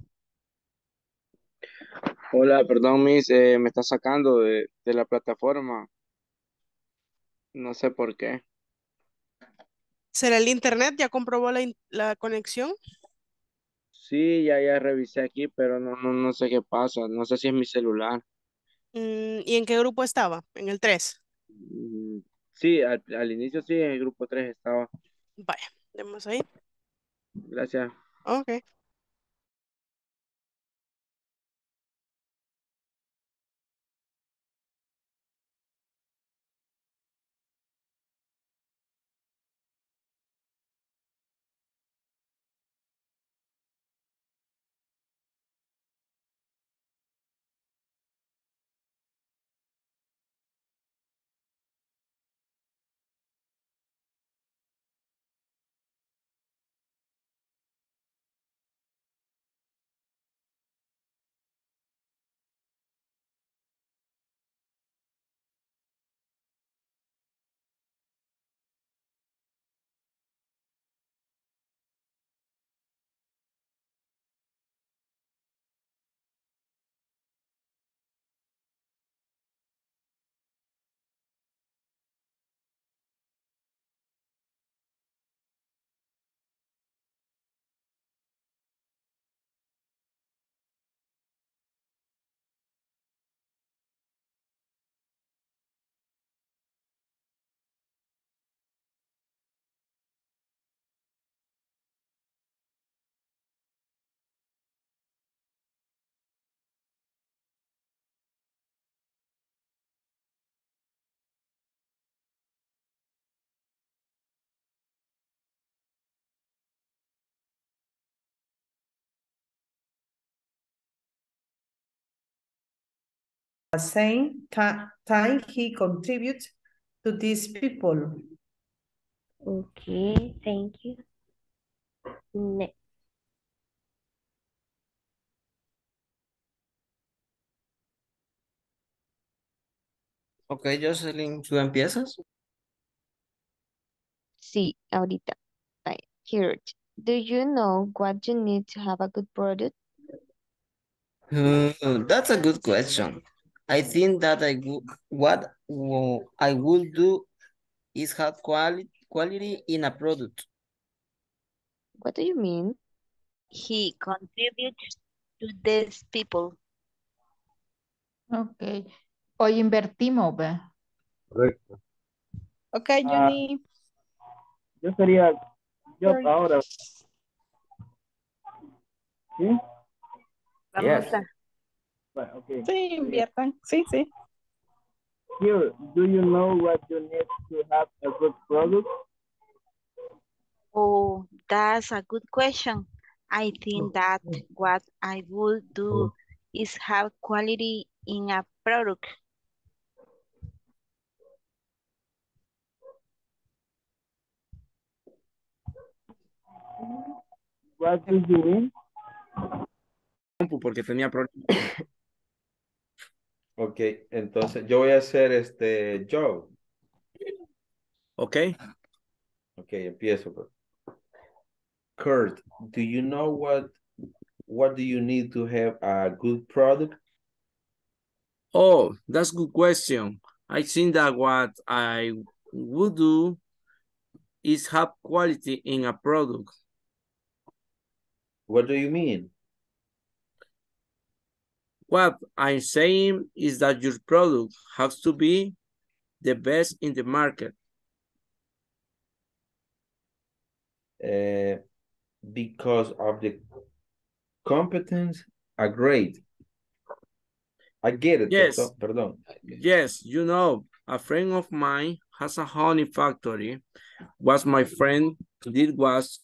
Hola, perdón, Miss, me está sacando de la plataforma. No sé por qué. ¿Será el internet? ¿Ya comprobó la conexión? Sí, ya revisé aquí, pero no sé qué pasa. No sé si es mi celular. ¿Y en qué grupo estaba? En el 3. Mm, Sí, al inicio sí, en el grupo 3 estaba. Vaya, demos ahí. Gracias. Ok. Same time he contributes to these people. Okay, thank you. Next. Ok, Jocelyn, ¿tú empiezas? Sí, ahorita. Right, here. Do you know what you need to have a good product? That's a good question. I think that I would do is have quality in a product. What do you mean? He contributes to these people. Ok. Hoy invertimos, ¿ve? Correcto. Ok, Ah, Johnny. yo sería yo Sorry. ahora. ¿Sí? Vamos a. Bueno, okay. Sí, inviertan. Sí, sí. Here, do you know what you need to have a good product? Oh, that's a good question. I think that what I would do is have quality in a product. What do you mean? Porque tenía problemas. Ok, entonces yo voy a hacer Joe. Ok. Ok, empiezo, pues. Kurt, do you know what do you need to have a good product? Oh, that's a good question. I think that what I would do is have quality in a product. What do you mean? What I'm saying is that your product has to be the best in the market. Because of the competence are great. I get it, Yes, perdón. yes, you know, a friend of mine has a honey factory. What my friend did was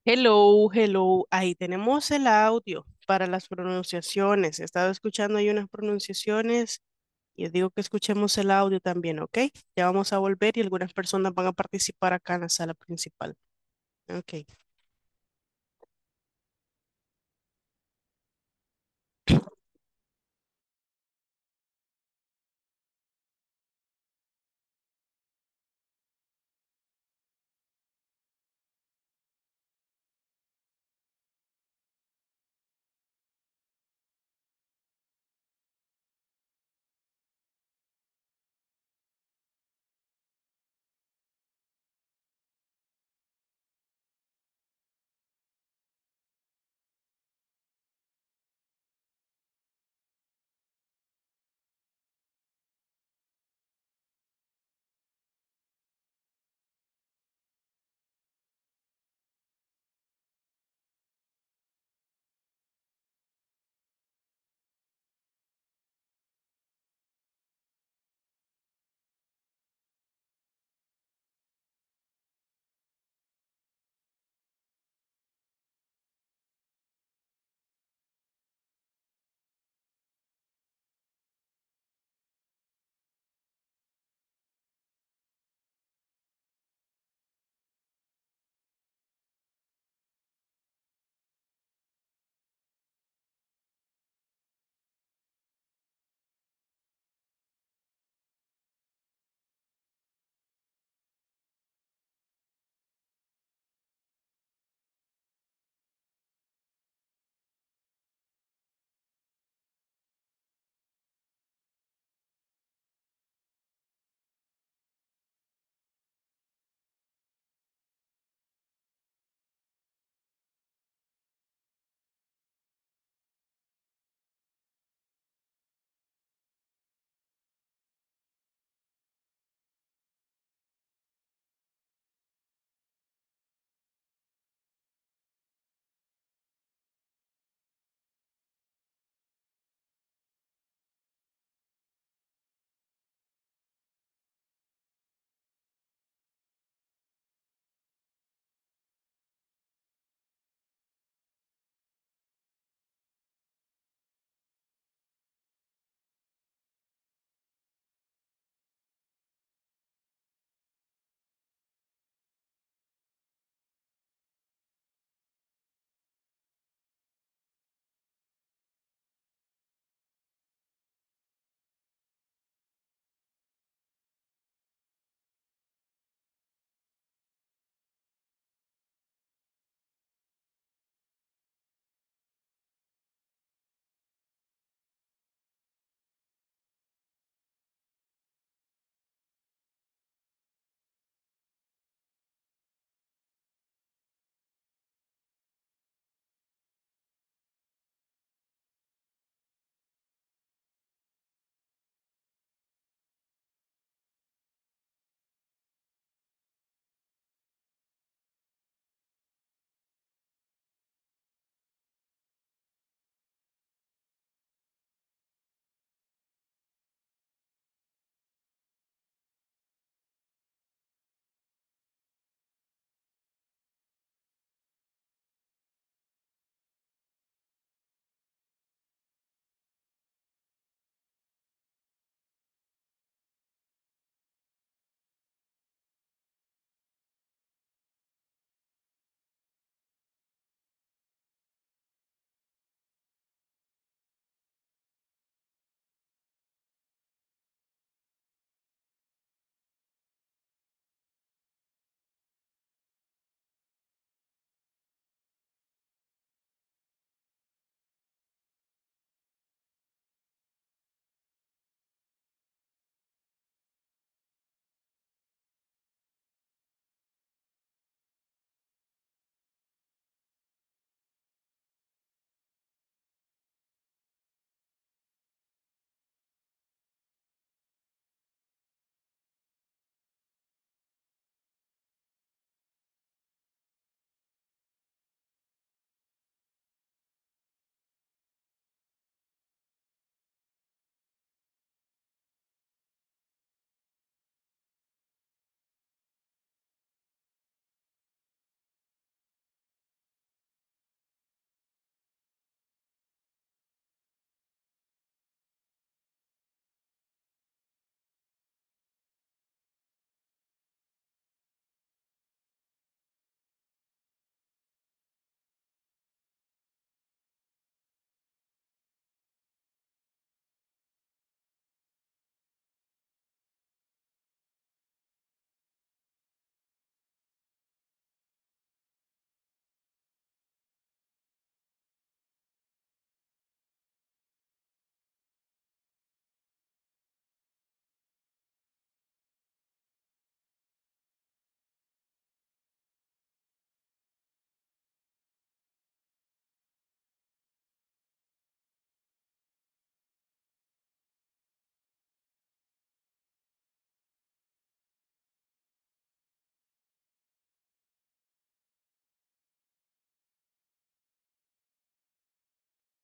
Hello, hello. Ahí tenemos el audio para las pronunciaciones. He estado escuchando ahí unas pronunciaciones y digo que escuchemos el audio también, ¿ok? Ya vamos a volver y algunas personas van a participar acá en la sala principal. Ok.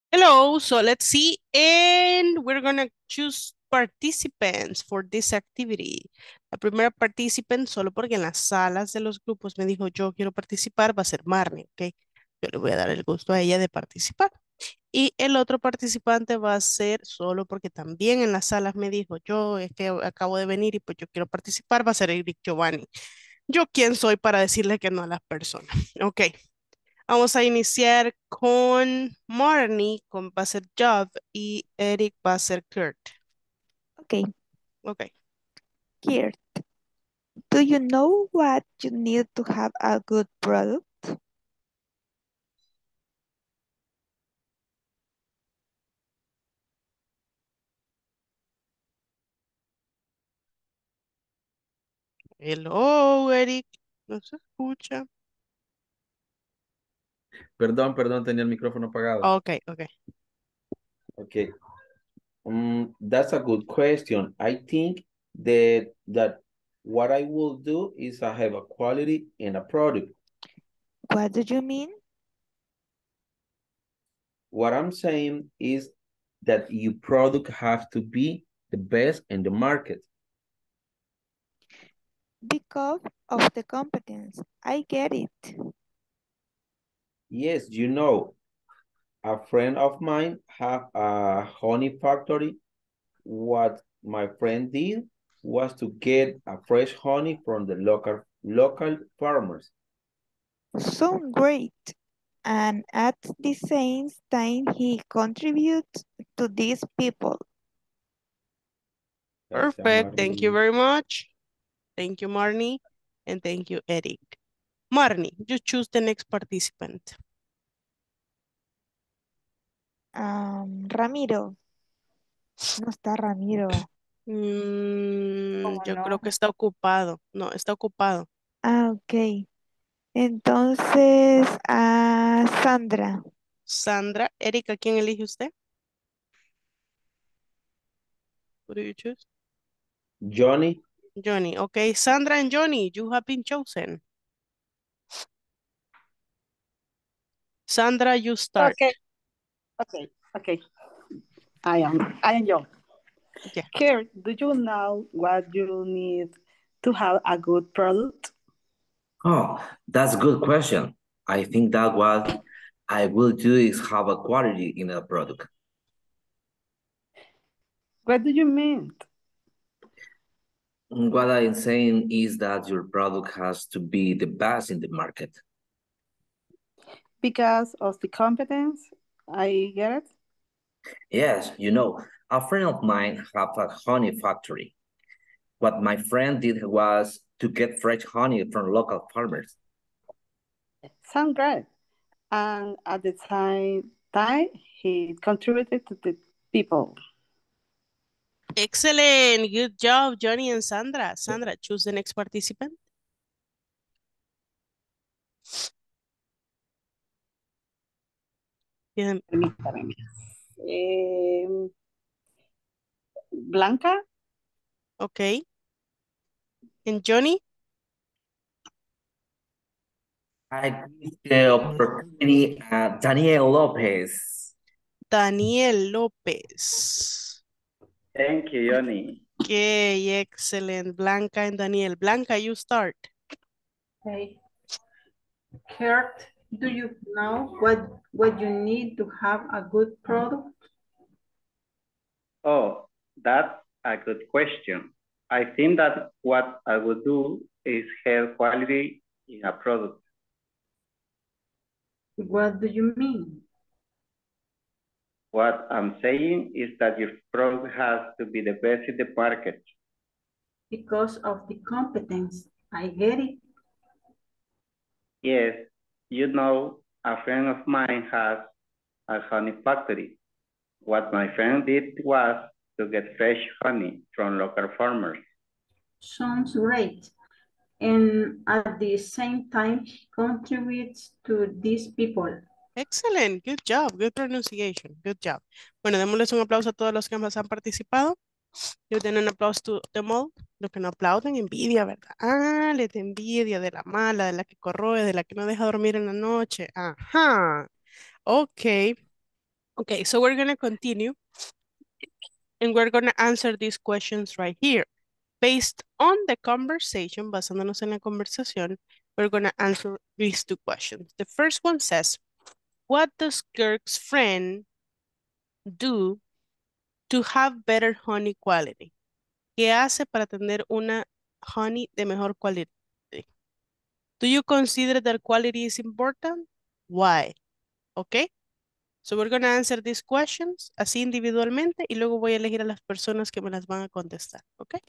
Hello, so let's see, and we're gonna choose participants for this activity. La primera participant, solo porque en las salas de los grupos me dijo yo quiero participar, va a ser Marnie, ¿ok? Yo le voy a dar el gusto a ella de participar. Y el otro participante va a ser solo porque también en las salas me dijo yo es que acabo de venir y pues yo quiero participar, va a ser Eric Giovanni. ¿Yo quién soy para decirle que no a las personas? Ok. Vamos a iniciar con Marnie, va a ser Job y Eric va a ser Kurt. Okay, Ok. here. Do you know what you need to have a good product? Hello, Eric. No se escucha. Perdón, tenía el micrófono apagado. Ok, ok. Okay. That's a good question. I think that what I will do is I have a quality in a product. What do you mean? What I'm saying is that your product have to be the best in the market. Because of the competence. I get it. Yes, you know, a friend of mine have a honey factory. What my friend did was to get a fresh honey from the local farmers. So great. And at the same time, he contributes to these people. Perfect. Thank you very much. Thank you, Marnie. And thank you, Eric. Marnie, you choose the next participant. Ramiro. No está Ramiro. Yo creo que está ocupado. No, está ocupado. Ah, ok. Entonces, a Sandra. Sandra. Erika, ¿quién elige usted? Who do you choose? Johnny. Johnny. Okay, Sandra and Johnny, you have been chosen. Sandra, you start. Okay. I am John. Yeah. Kurt, do you know what you need to have a good product? Oh, that's a good question. I think that what I will do is have a quality in a product. What do you mean? What I'm saying is that your product has to be the best in the market. Because of the competence, I get it. Yes, you know, a friend of mine have a honey factory. What my friend did was to get fresh honey from local farmers. Sound great. And at the same time, he contributed to the people. Excellent. Good job, Johnny and Sandra. Sandra, choose the next participant. Bien. Permítame. Blanca. Okay. And Johnny? I give the opportunity Daniel Lopez. Daniel Lopez. Thank you, Johnny. Okay, excellent. Blanca and Daniel. Blanca, you start. Okay. Kurt, do you know what you need to have a good product? Oh, that's a good question. I think that what I would do is have quality in a product. What do you mean? What I'm saying is that your product has to be the best in the market. Because of the competence. I get it. Yes, you know, a friend of mine has a honey factory. What my friend did was to get fresh honey from local farmers. Sounds great. And at the same time, he contributes to these people. Excellent. Good job. Good pronunciation. Good job. Bueno, démosles un aplauso a todos los que más han participado. Yo den un aplauso to them all. Los que no aplauden, envidia, ¿verdad? Ah, les da envidia de la mala, de la que corroe, de la que no deja dormir en la noche. Ajá. Ok. Okay, so we're going to continue and we're going to answer these questions right here. Based on the conversation, basándonos en la conversación, we're going to answer these two questions. The first one says, what does Kirk's friend do to have better honey quality? ¿Qué hace para tener una honey de mejor calidad? Do you consider that quality is important? Why? Okay. So we're going to answer these questions así individualmente y luego voy a elegir a las personas que me las van a contestar. Okay.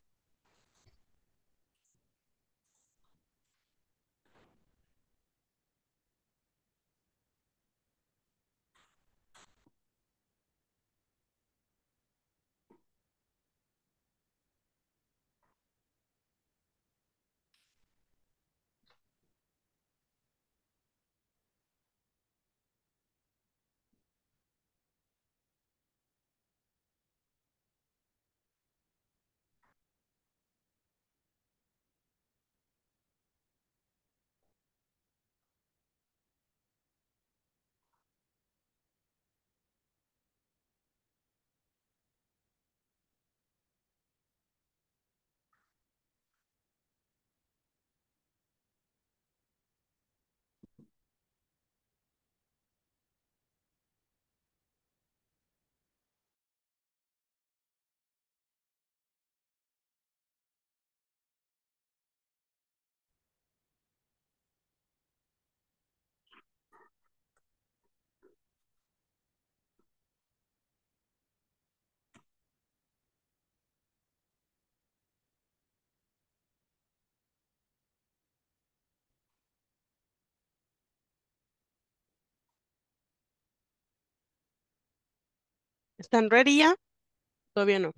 ¿Están ready ya? Todavía no.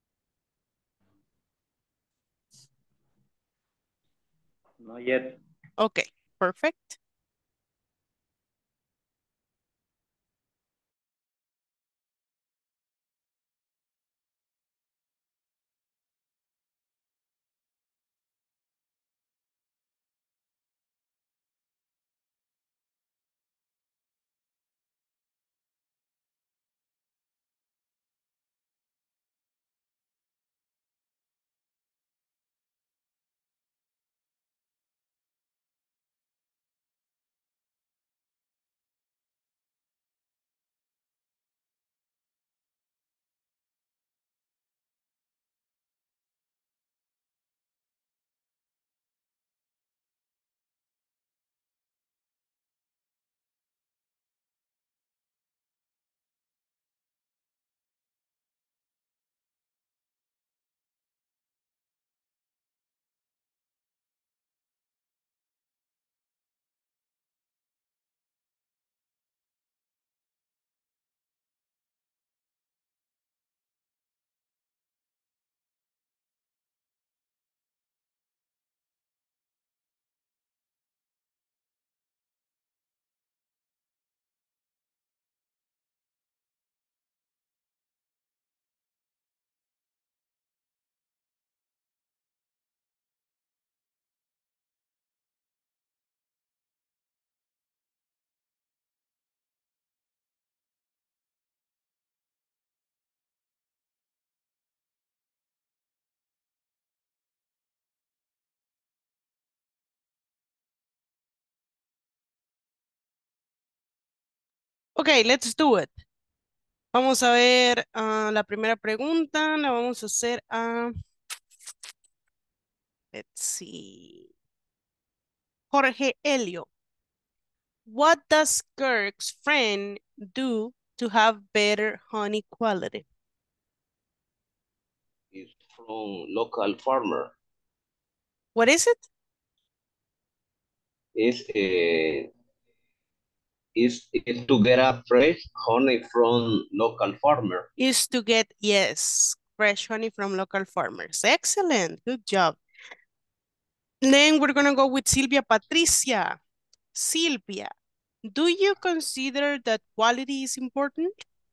Not yet. Okay, perfect. Okay, let's do it. Vamos a ver la primera pregunta. La vamos a hacer a... let's see. Jorge Elio. What does Kirk's friend do to have better honey quality? Is from local farmer. What is it? Is to get a fresh honey from local farmer. Is to get, yes, fresh honey from local farmers. Excellent. Good job. Then we're going to go with Silvia Patricia. Silvia, do you consider that quality is important?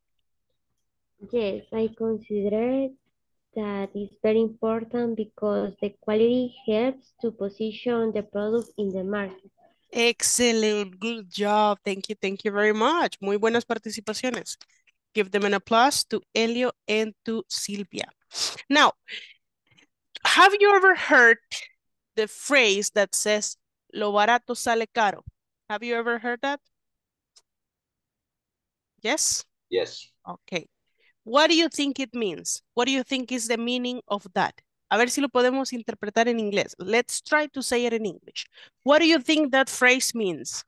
Yes, I consider that it's very important because the quality helps to position the product in the market. Excellent. Good job. Thank you. Thank you very much. Muy buenas participaciones. Give them an applause to Elio and to Silvia. Now, have you ever heard the phrase that says, lo barato sale caro? Have you ever heard that? Yes? Yes. Okay. What do you think it means? What do you think is the meaning of that? A ver si lo podemos interpretar en inglés. Let's try to say it in English. What do you think that phrase means?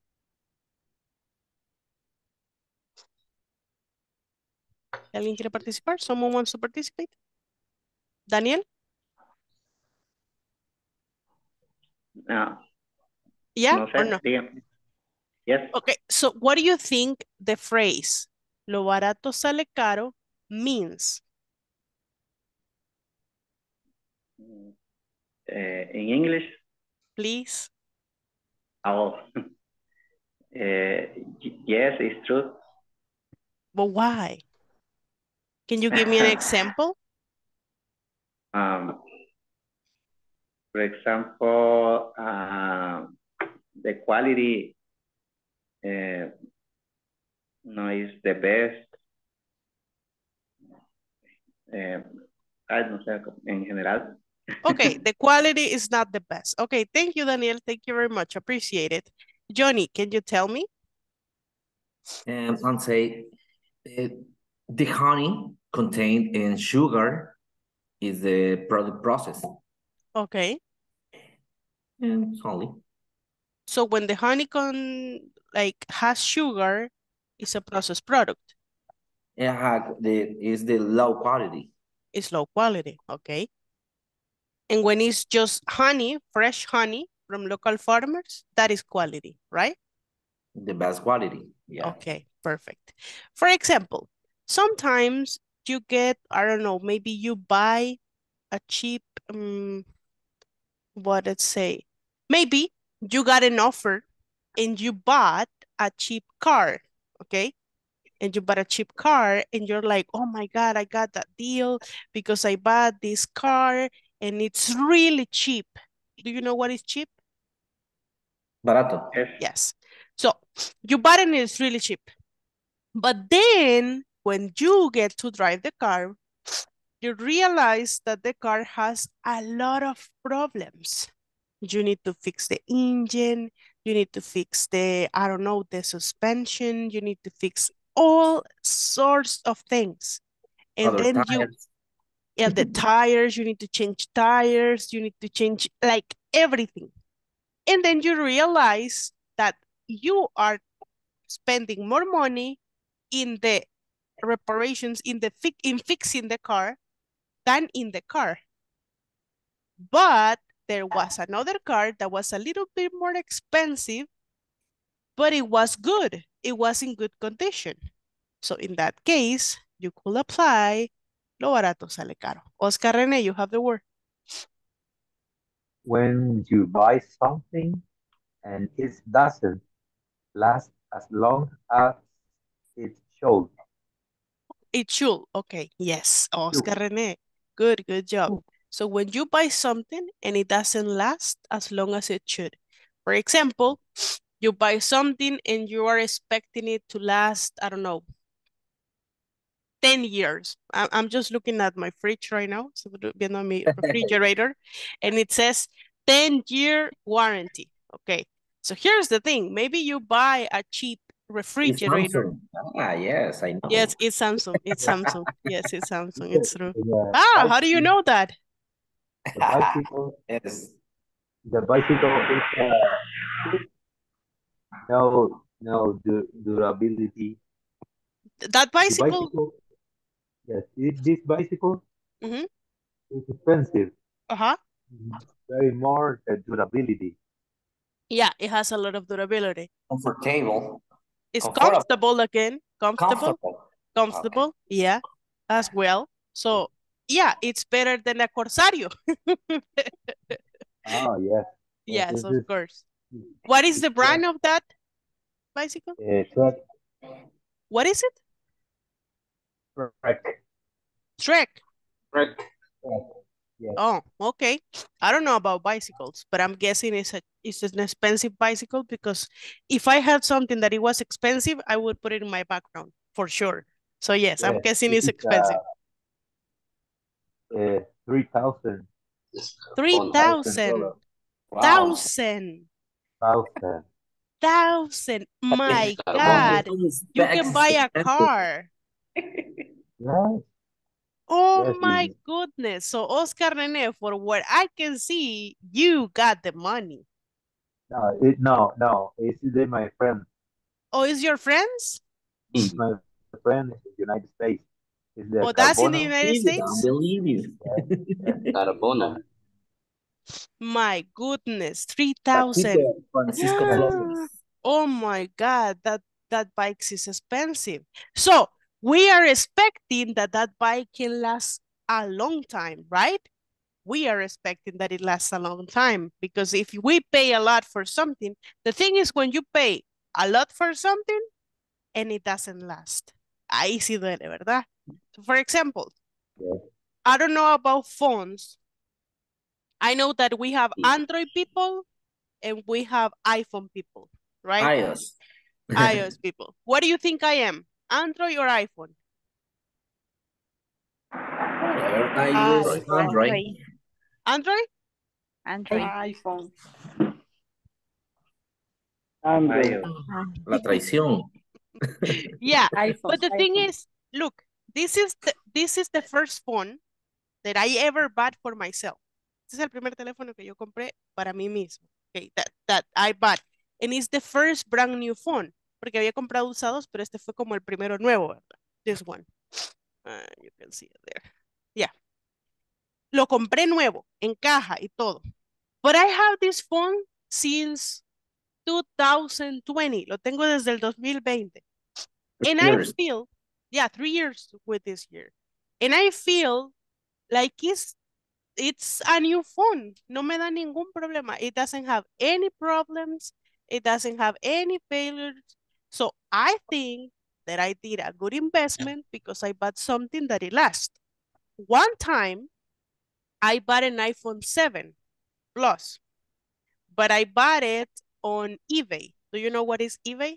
¿Alguien quiere participar? Someone wants to participate? Daniel? No. Yeah No or sé, no? dígame. Yes. Okay, so what do you think the phrase lo barato sale caro means? In English? Please. Oh. Yes, it's true. But why? Can you give me an example? For example, the quality no is the best. No sé, en general. Okay, the quality is not the best. Okay, thank you, Daniel. Thank you very much. Appreciate it. Johnny, can you tell me? And say the honey contained in sugar is the product process. Okay. And only. So when the honey has sugar, it's a processed product. Is the low quality. It's low quality, okay. And when it's just honey, fresh honey from local farmers, that is quality, right? The best quality, yeah. Okay, perfect. For example, sometimes you get, I don't know, maybe you buy a cheap, maybe you got an offer and you bought a cheap car, okay? And you bought a cheap car and you're like, oh my God, I got that deal because I bought this car and it's really cheap. Do you know what is cheap? Barato. Yes. So you bought it and it's really cheap. But then when you get to drive the car, you realize that the car has a lot of problems. You need to fix the engine. You need to fix the suspension. You need to fix all sorts of things. And Other then tires. the tires, you need to change tires. You need to change like everything. And then you realize that you are spending more money in the reparations, in fixing the car than in the car. But there was another car that was a little bit more expensive, but it was good. It was in good condition. So in that case, you could apply lo barato sale caro. Oscar Rene, you have the word. When you buy something and it doesn't last as long as it should. It should. Okay. Yes. Oscar Rene. Good job. So when you buy something and it doesn't last as long as it should. For example, you buy something and you are expecting it to last, I don't know, 10 years. I'm just looking at my fridge right now. So viendo mi refrigerator and it says 10-year warranty. Okay. So here's the thing. Maybe you buy a cheap refrigerator. It's Samsung. Yes, I know. Yes, it's Samsung. It's Samsung. Yes, it's Samsung. It's true. How do you know that? The bicycle is no durability. That bicycle? Yes, this bicycle is expensive. Uh-huh. Very more durability. Yeah, it has a lot of durability. Comfortable. It's comfortable again. Comfortable. Okay. Yeah, as well. So yeah, it's better than a Corsario. Oh, yes. Yes, of course. What is the brand of that bicycle? Trek. What is it? Trek. Yes. Oh, okay. I don't know about bicycles, but I'm guessing it's an expensive bicycle because if I had something that it was expensive, I would put it in my background for sure. So yes, I'm Yes, guessing this it's is expensive. 3,000 $3,000. Wow. Thousand. My Carbón. God. You can buy a car. Yes, Oh yes. my goodness. So Oscar Rene, for what I can see, you got the money. No. It's my friend. Oh, is your friends? It's my friend in the United States. It's the Oh, that's in the Carbono. United States? Believe it. Carbono. My goodness, 3,000. Francisco Flores. Oh my God, that bike is expensive. So we are expecting that bike can last a long time, right? We are expecting that it lasts a long time because if we pay a lot for something, the thing is when you pay a lot for something and it doesn't last, ahí sí duele, ¿verdad? So for example, I don't know about phones. I know that we have Android people and we have iPhone people, right? iOS. iOS people. What do you think I am? Android or iPhone? Whatever. I use Android. Android? Android. iPhone. La traición. Yeah, iPhone, but the thing iPhone. is, look, this is the first phone that I ever bought for myself. Este es el primer teléfono que yo compré para mí mismo. Okay, that I bought. And it's the first brand new phone. Porque había comprado usados, pero este fue como el primero nuevo, ¿verdad? This one. You can see it there. Yeah. Lo compré nuevo, en caja y todo. But I have this phone since 2020. Lo tengo desde el 2020. And I feel, 3 years with this year. And I feel like it's a new phone. No me da ningún problema. It doesn't have any problems. It doesn't have any failures. So I think that I did a good investment because I bought something that it lasts. One time, I bought an iPhone 7 Plus, but I bought it on eBay. Do you know what is eBay?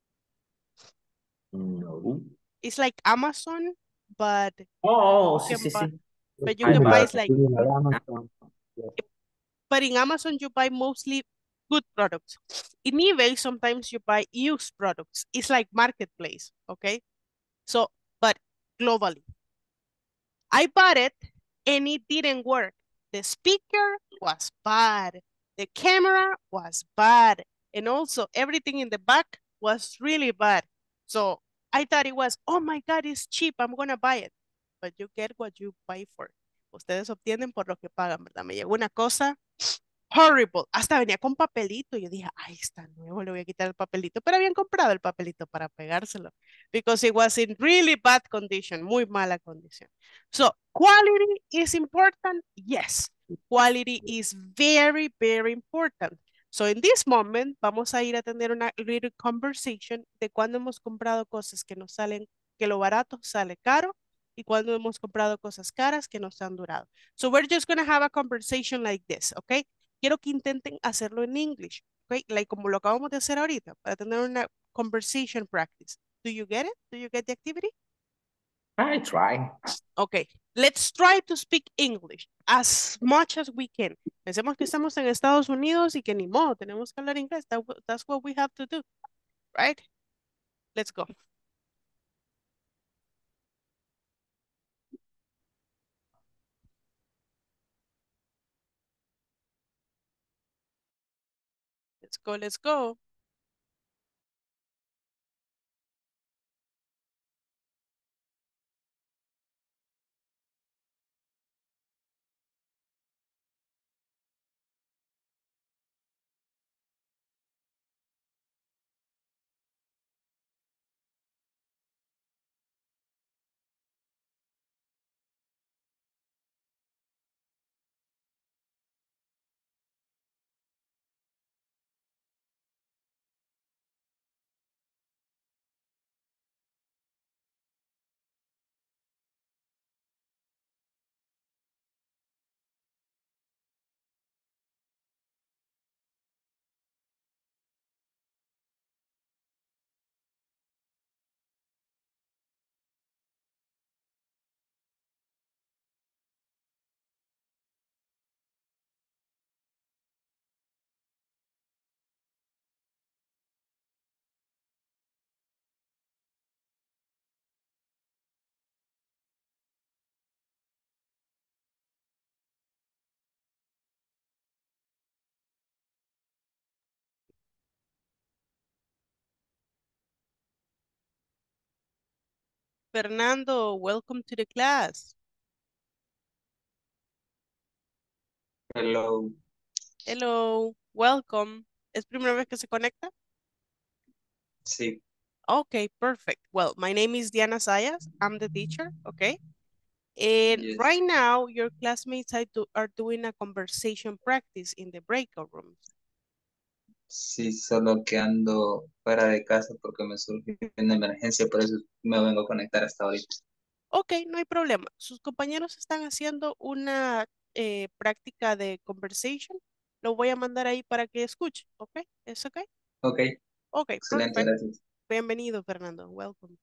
No. It's like Amazon, but Sí. but you can buy it like, Amazon. but in Amazon you buy mostly good products. In eBay, sometimes you buy used products. It's like marketplace, okay? So, but globally. I bought it and it didn't work. The speaker was bad. The camera was bad. And also everything in the back was really bad. So I thought it was, oh my God, it's cheap. I'm going to buy it. But you get what you buy for. Ustedes obtienen por lo que pagan, ¿verdad? Me llegó una cosa horrible. Hasta venía con papelito. Yo dije, ay, está nuevo, le voy a quitar el papelito. Pero habían comprado el papelito para pegárselo. Because it was in really bad condition. Muy mala condición. So, quality is important? Yes. Quality is very, very important. So, in this moment, vamos a ir a tener una little conversation de cuando hemos comprado cosas que nos salen, que lo barato sale caro y cuando hemos comprado cosas caras que nos han durado. So, we're just going to have a conversation like this, okay? Quiero que intenten hacerlo en English, okay? Like como lo acabamos de hacer ahorita, para tener una conversation practice. Do you get it? Do you get the activity? I try. Okay, let's try to speak English as much as we can. Pensemos que estamos en Estados Unidos y que ni modo, tenemos que hablar inglés. That's what we have to do, right? Let's go. Let's go. Fernando, welcome to the class. Hello. Hello, welcome. ¿Es primera vez que se conecta? Sí. Okay, perfect. Well, my name is Diana Sayas. I'm the teacher, okay? And Yes. right now, your classmates are doing a conversation practice in the breakout rooms. Sí, solo que ando fuera de casa porque me surgió una emergencia, por eso me vengo a conectar hasta ahorita. Ok, no hay problema. Sus compañeros están haciendo una práctica de conversation. Lo voy a mandar ahí para que escuche, ¿ok? ¿Es ok? Ok, Ok, excelente, perfect. gracias. Bienvenido, Fernando. Welcome.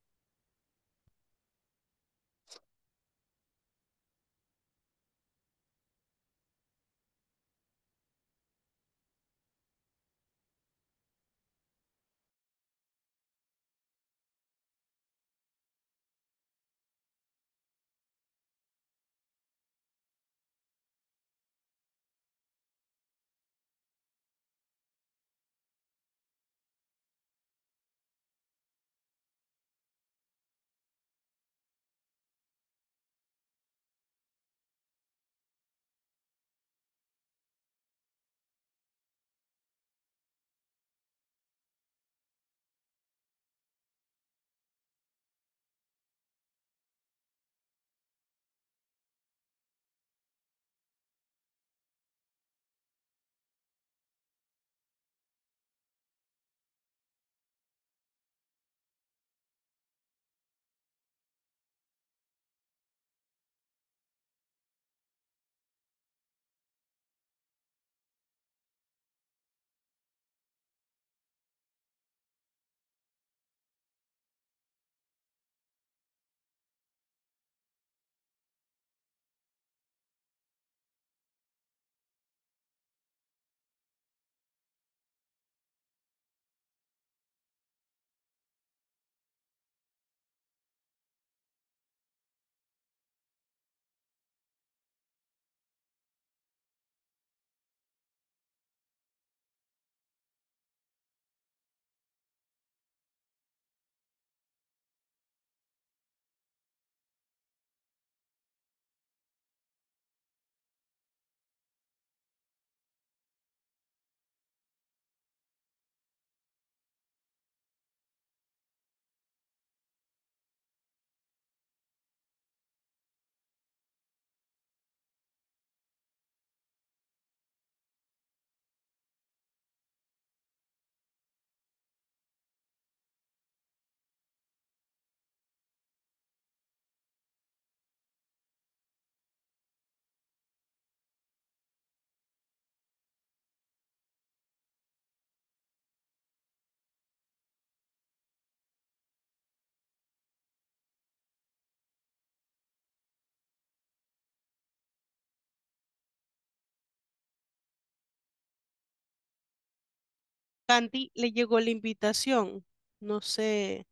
Santi, le llegó la invitación. No sé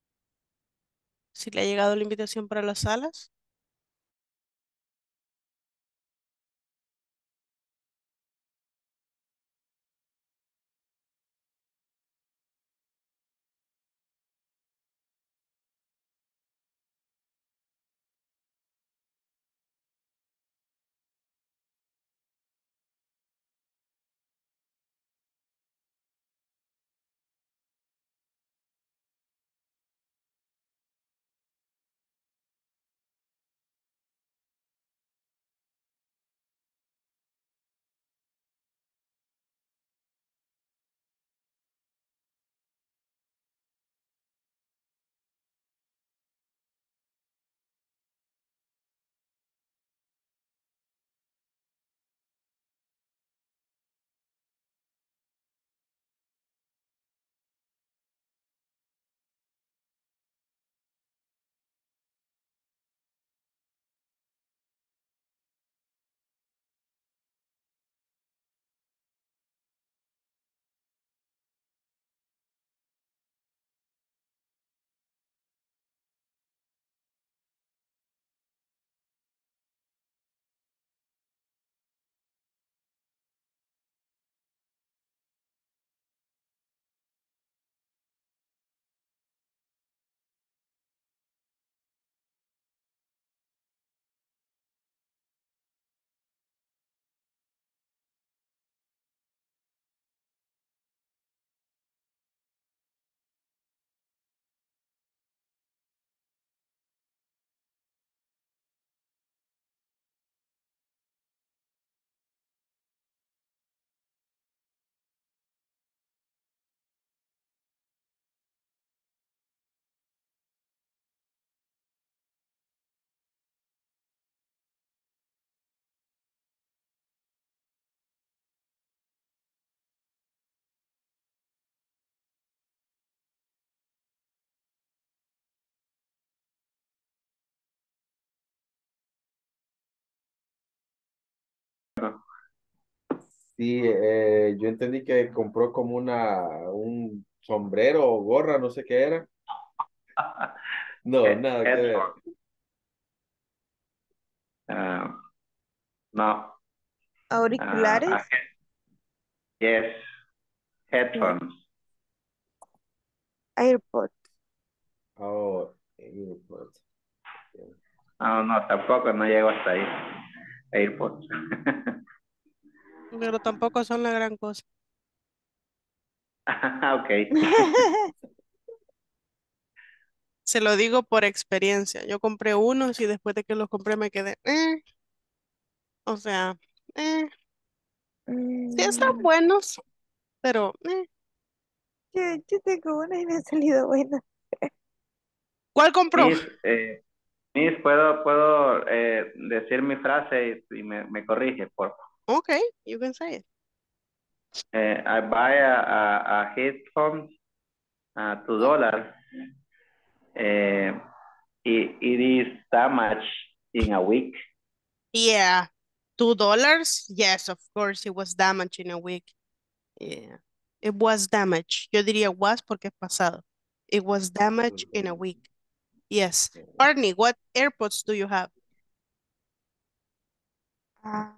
si le ha llegado la invitación para las salas. Sí, yo entendí que compró como un sombrero o gorra, no sé qué era. No, nada que ver. Headphone. No. Auriculares. Yes. Headphones. AirPods. Oh, AirPods. No, tampoco, no llego hasta ahí. AirPods. Pero tampoco son la gran cosa. Ok. Se lo digo por experiencia. Yo compré unos y después de que los compré me quedé, o sea, sí están Mm, buenos, pero yo tengo una y me ha salido buena. ¿cuál compró? Miss, ¿puedo decir mi frase y me corrige, por favor? Okay, you can say it. I buy a headphone $2. It is damaged in a week. Yeah, $2. Yes, of course, it was damaged in a week. Yeah, it was damaged. Yo diría was porque es pasado. It was damaged in a week. Yes. Barney, what AirPods do you have? Ah,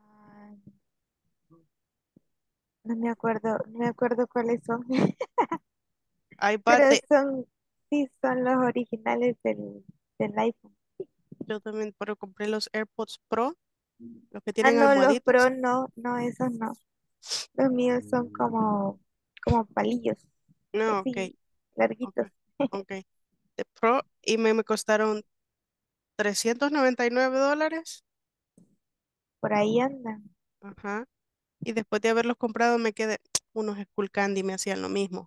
no me acuerdo cuáles son. I bought Pero the, sí, son los originales del iPhone. yo también, pero compré los AirPods Pro, los que Ah, tienen no, los almohaditas. Pro no, esos no. Los míos son como palillos, No, así, okay, larguitos. okay, okay. The Pro y me costaron $399. Por ahí andan. Ajá. Y después de haberlos comprado me quedé, unos Skull Candy me hacían lo mismo.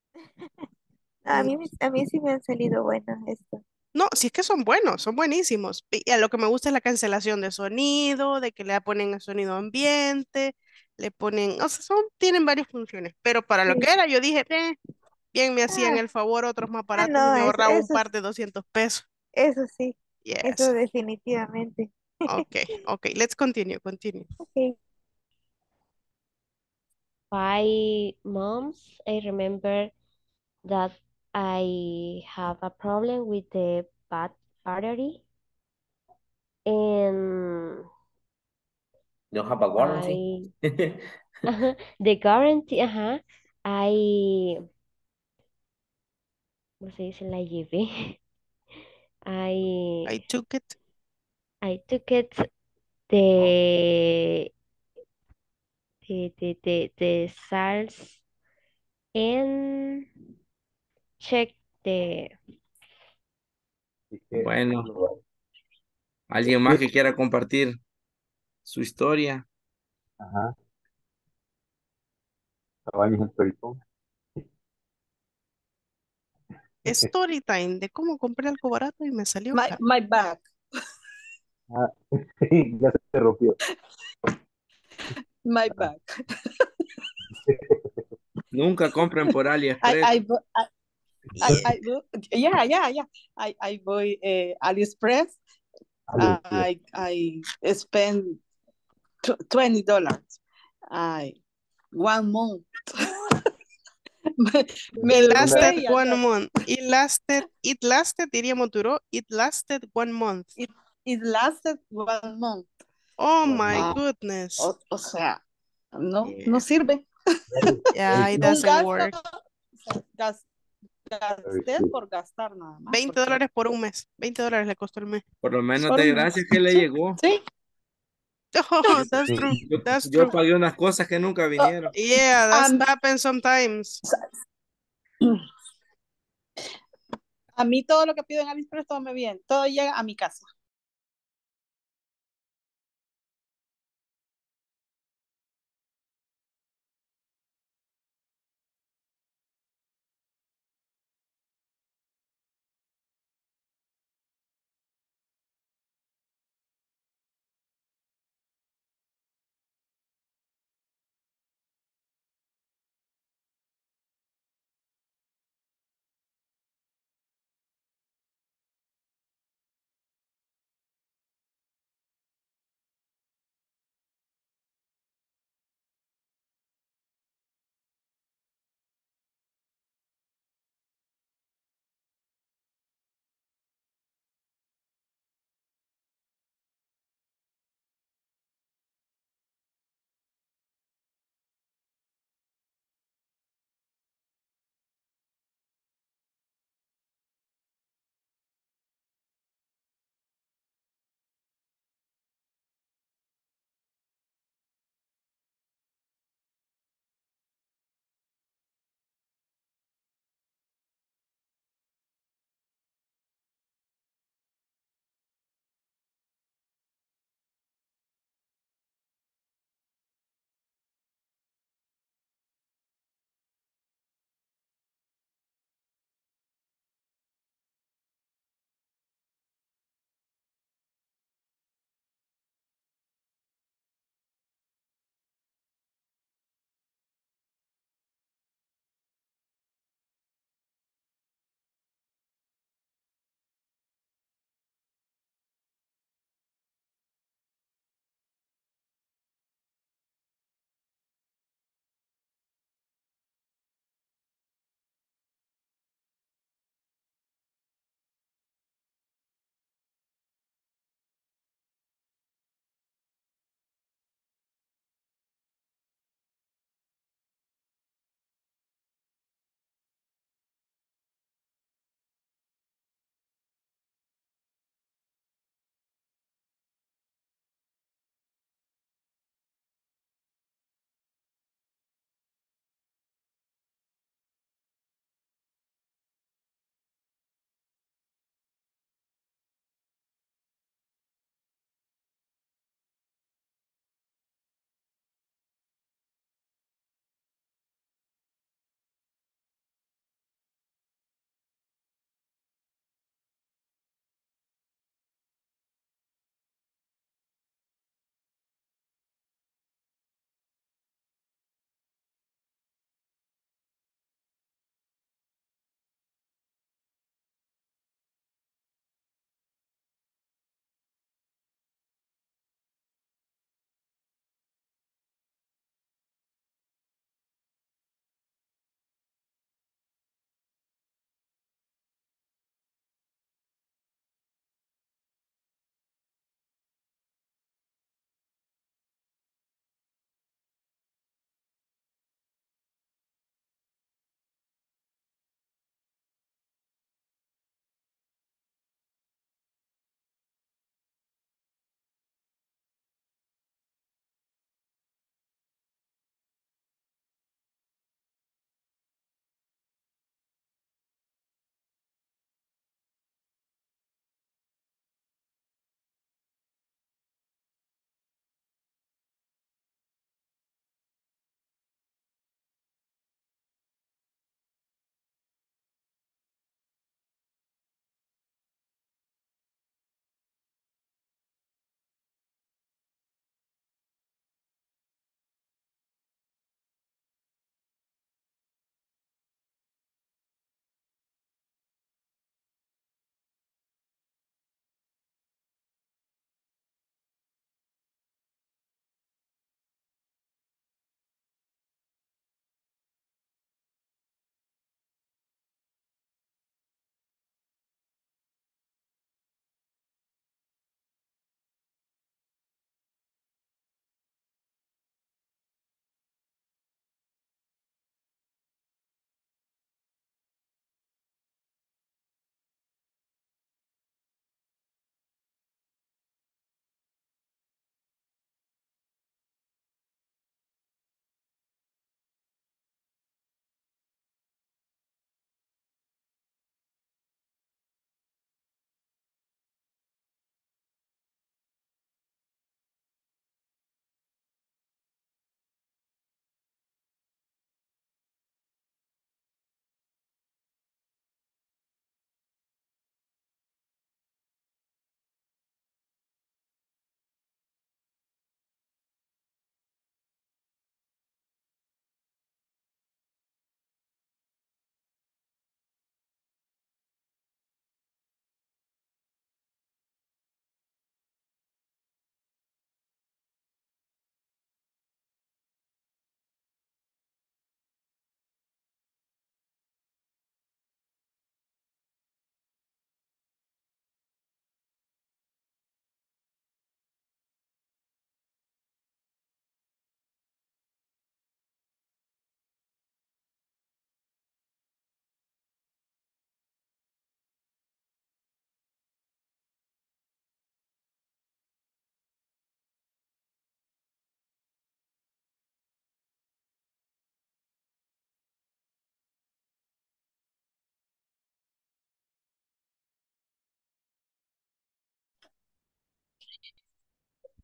A mí sí me han salido buenos estos. No, sí es que son buenos, son buenísimos. Y a lo que me gusta es la cancelación de sonido, de que le ponen el sonido ambiente, le ponen, o sea, tienen varias funciones. Pero para lo Sí. que era, yo dije, bien me hacían Ah, el favor otros más baratos y no, me ahorraba un par de $200. eso sí, Yes. eso definitivamente. Okay, okay, let's continue. Okay. 5 months, I remember that I have a problem with the battery, and Don't have a warranty. the guarantee, ¿cómo se dice? La llevé. I took it. I took it the the sales and check the Bueno, ¿alguien más que quiera compartir su historia? Ajá. Cabañas en Pericón. Story time de cómo compré algo barato y me salió caro. My back. Ah, sí, ya se rompió. My back. Nunca compren por AliExpress. I buy AliExpress. I spend $20. 1 month. Me It duró lasted y 1 adiós. month. It lasted, diríamos duró, it lasted 1 month. It lasted 1 month. Oh my goodness. O sea, no Yeah. sirve. Yeah, it Un doesn't gasto, work. gasté por gastar nada más. $20 por un mes. $20 le costó el mes. Por lo menos Por de un mes. gracias que le Sí. llegó. Sí. Oh, that's true. That's Yo true. pagué unas cosas que nunca vinieron. Yeah, that happens sometimes. A mí todo lo que pido en AliExpress todo me viene. Todo llega a mi casa.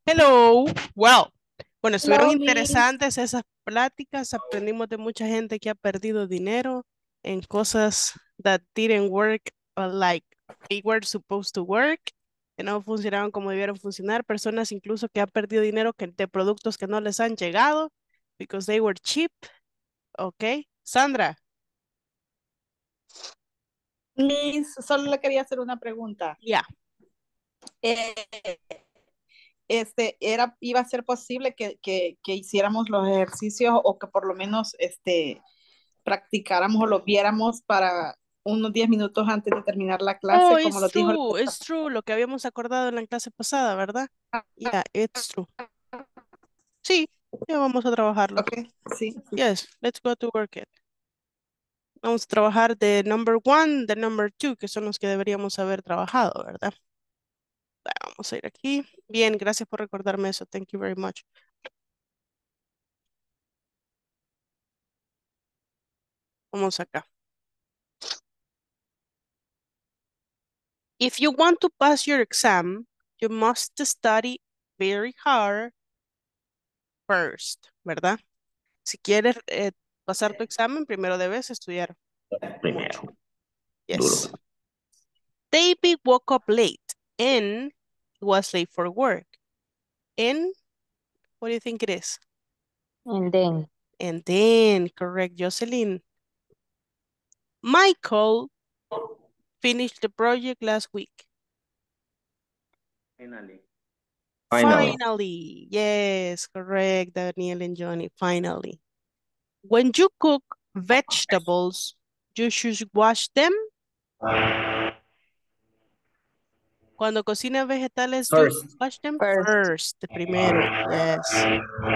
Hello. Well, bueno, estuvieron Hello, Miss. interesantes esas pláticas. Aprendimos de mucha gente que ha perdido dinero en cosas that didn't work like they were supposed to work, que no funcionaron como debieron funcionar. Personas incluso que han perdido dinero de productos que no les han llegado because they were cheap. Ok. Sandra. Miss, solo le quería hacer una pregunta. Ya. Iba a ser posible que hiciéramos los ejercicios o que por lo menos practicáramos o los viéramos para unos 10 minutos antes de terminar la clase, Oh, como it's lo dijo. true, it's true. Lo que habíamos acordado en la clase pasada, ¿verdad? Yeah, it's true. Sí, ya vamos a trabajarlo. Okay, sí. Yes, let's go to work it. Vamos a trabajar de number 1, de number 2, que son los que deberíamos haber trabajado, ¿verdad? Vamos a ir aquí. Bien, gracias por recordarme eso. Thank you very much. Vamos acá. If you want to pass your exam, you must study very hard first, ¿verdad? Si quieres pasar tu examen, primero debes estudiar mucho. Yes. David woke up late and was late for work. And what do you think it is? And then. And then, correct, Jocelyn. Michael finished the project last week. Finally. Finally. Yes, correct, Daniel and Johnny. Finally. When you cook vegetables, you should wash them. Cuando cocinas vegetales, you wash them first. The primero, yes.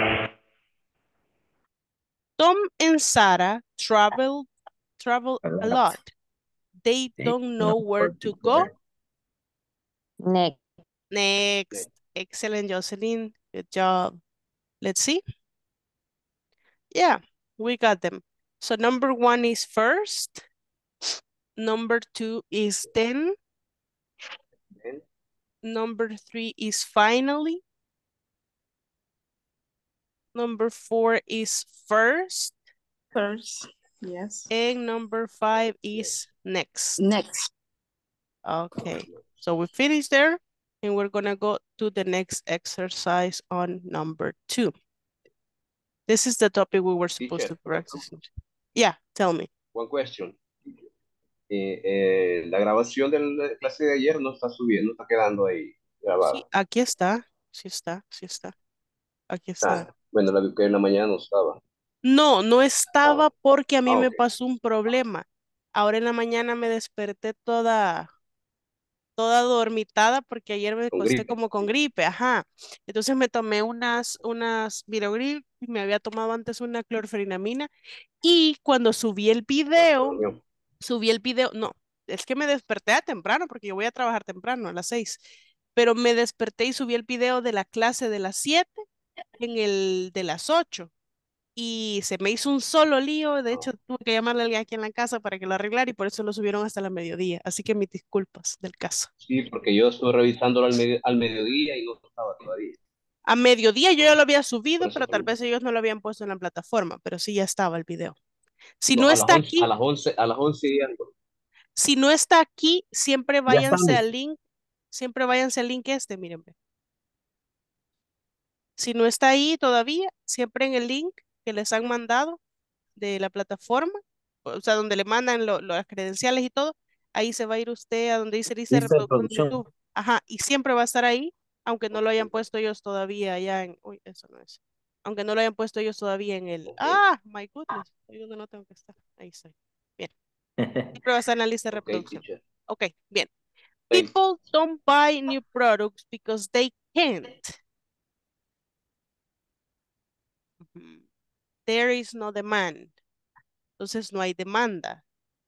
Tom and Sarah travel a lot. They don't know where to go. Next. Next. Excellent, Jocelyn. Good job. Let's see. Yeah, we got them. So number 1 is first. Number 2 is then. Number 3 is finally. Number 4 is first. First, yes. And number 5 is next. Next. Okay, so we finished there and we're gonna go to the next exercise on number 2. This is the topic we were supposed to practice. Yeah, tell me. One question. La grabación de la clase de ayer no está subiendo, no está quedando ahí grabada. Sí, aquí está. Sí está. Aquí está. Bueno, la vi que en la mañana no estaba. No, no estaba porque a mí me pasó un problema. Ahora en la mañana me desperté toda dormitada porque ayer me acosté como con gripe, ajá. Entonces me tomé unas Virogrip y me había tomado antes una clorferinamina y cuando subí el video, no, es que me desperté a temprano porque yo voy a trabajar temprano a las 6, pero me desperté y subí el video de la clase de las 7 en el de las 8. Y se me hizo un solo lío, de hecho tuve que llamarle a alguien aquí en la casa para que lo arreglara y por eso lo subieron hasta la mediodía, así que mis disculpas del caso. Sí, porque yo estuve revisándolo al mediodía y no estaba todavía. A mediodía yo ya lo había subido, pero tal vez ellos no lo habían puesto en la plataforma, pero sí ya estaba el video. Si no está aquí, a las 11 y algo. Si no está aquí, siempre váyanse al link, miren. Si no está ahí todavía, siempre en el link que les han mandado de la plataforma, o sea, donde le mandan las credenciales y todo, ahí se va a ir usted a donde dice lista de reproducción de YouTube. Ajá, y siempre va a estar ahí, aunque no lo hayan puesto ellos todavía allá en, uy, eso no es. Aunque no lo hayan puesto ellos todavía en el, my goodness, ahí donde no tengo que estar, ahí estoy. Bien. Siempre va a estar en la lista de reproducción. Ok, bien. People don't buy new products because they can't. There is no demand. Entonces no hay demanda.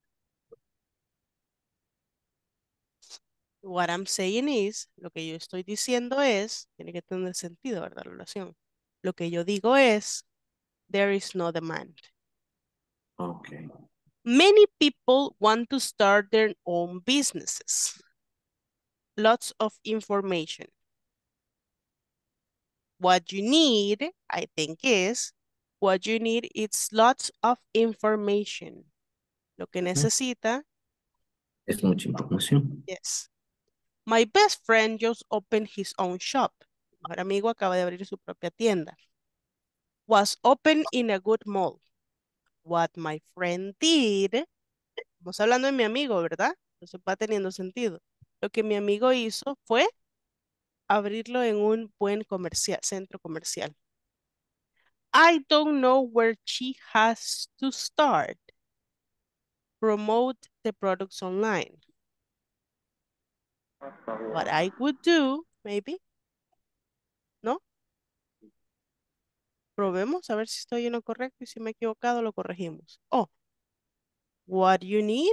What I'm saying is, lo que yo estoy diciendo es, tiene que tener sentido, ¿verdad? La oración. Lo que yo digo es, there is no demand. Okay. Many people want to start their own businesses. Lots of information. What you need, I think is, what you need is lots of information. Lo que necesita. Es mucha información. Yes. My best friend just opened his own shop. Mi mejor amigo acaba de abrir su propia tienda. Was open in a good mall. What my friend did. Estamos hablando de mi amigo, ¿verdad? Entonces va teniendo sentido. Lo que mi amigo hizo fue abrirlo en un buen centro comercial. I don't know where she has to start. Promote the products online. What I would do, maybe. ¿No? Probemos a ver si estoy en lo correcto y si me he equivocado lo corregimos. Oh, what you need?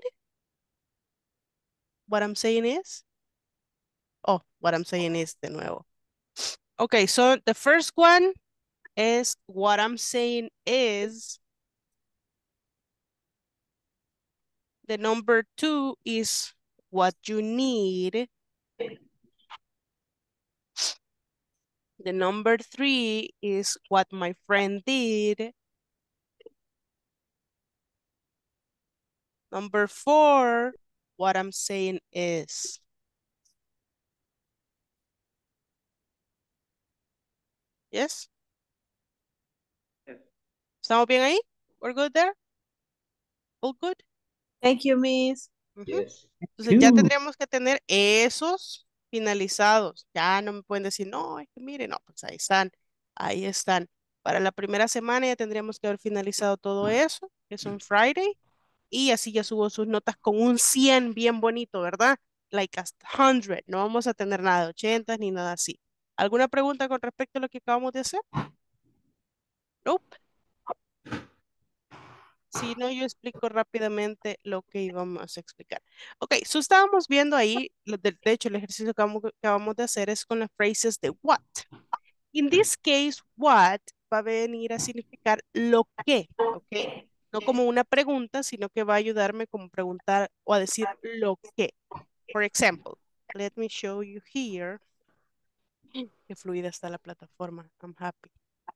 What I'm saying is? Oh, what I'm saying is de nuevo. Okay, so the first one is what I'm saying is. The number 2 is what you need. The number 3 is what my friend did. Number 4, what I'm saying is. Yes? ¿Estamos bien ahí? We're good there? All good? Thank you, Miss. Yes. Entonces ya tendríamos que tener esos finalizados. Ya no me pueden decir, no, es que mire, no, pues ahí están, ahí están. Para la primera semana ya tendríamos que haber finalizado todo eso, que es un Friday, y así ya subo sus notas con un 100 bien bonito, ¿verdad? Like a 100, no vamos a tener nada de 80 ni nada así. ¿Alguna pregunta con respecto a lo que acabamos de hacer? Nope. Si no, yo explico rápidamente lo que íbamos a explicar. Ok, so estábamos viendo ahí, de hecho el ejercicio que acabamos de hacer es con las phrases de what. In this case, what va a venir a significar lo que, ok. No como una pregunta, sino que va a ayudarme como preguntar o a decir lo que. For example, let me show you here. Qué fluida está la plataforma. I'm happy.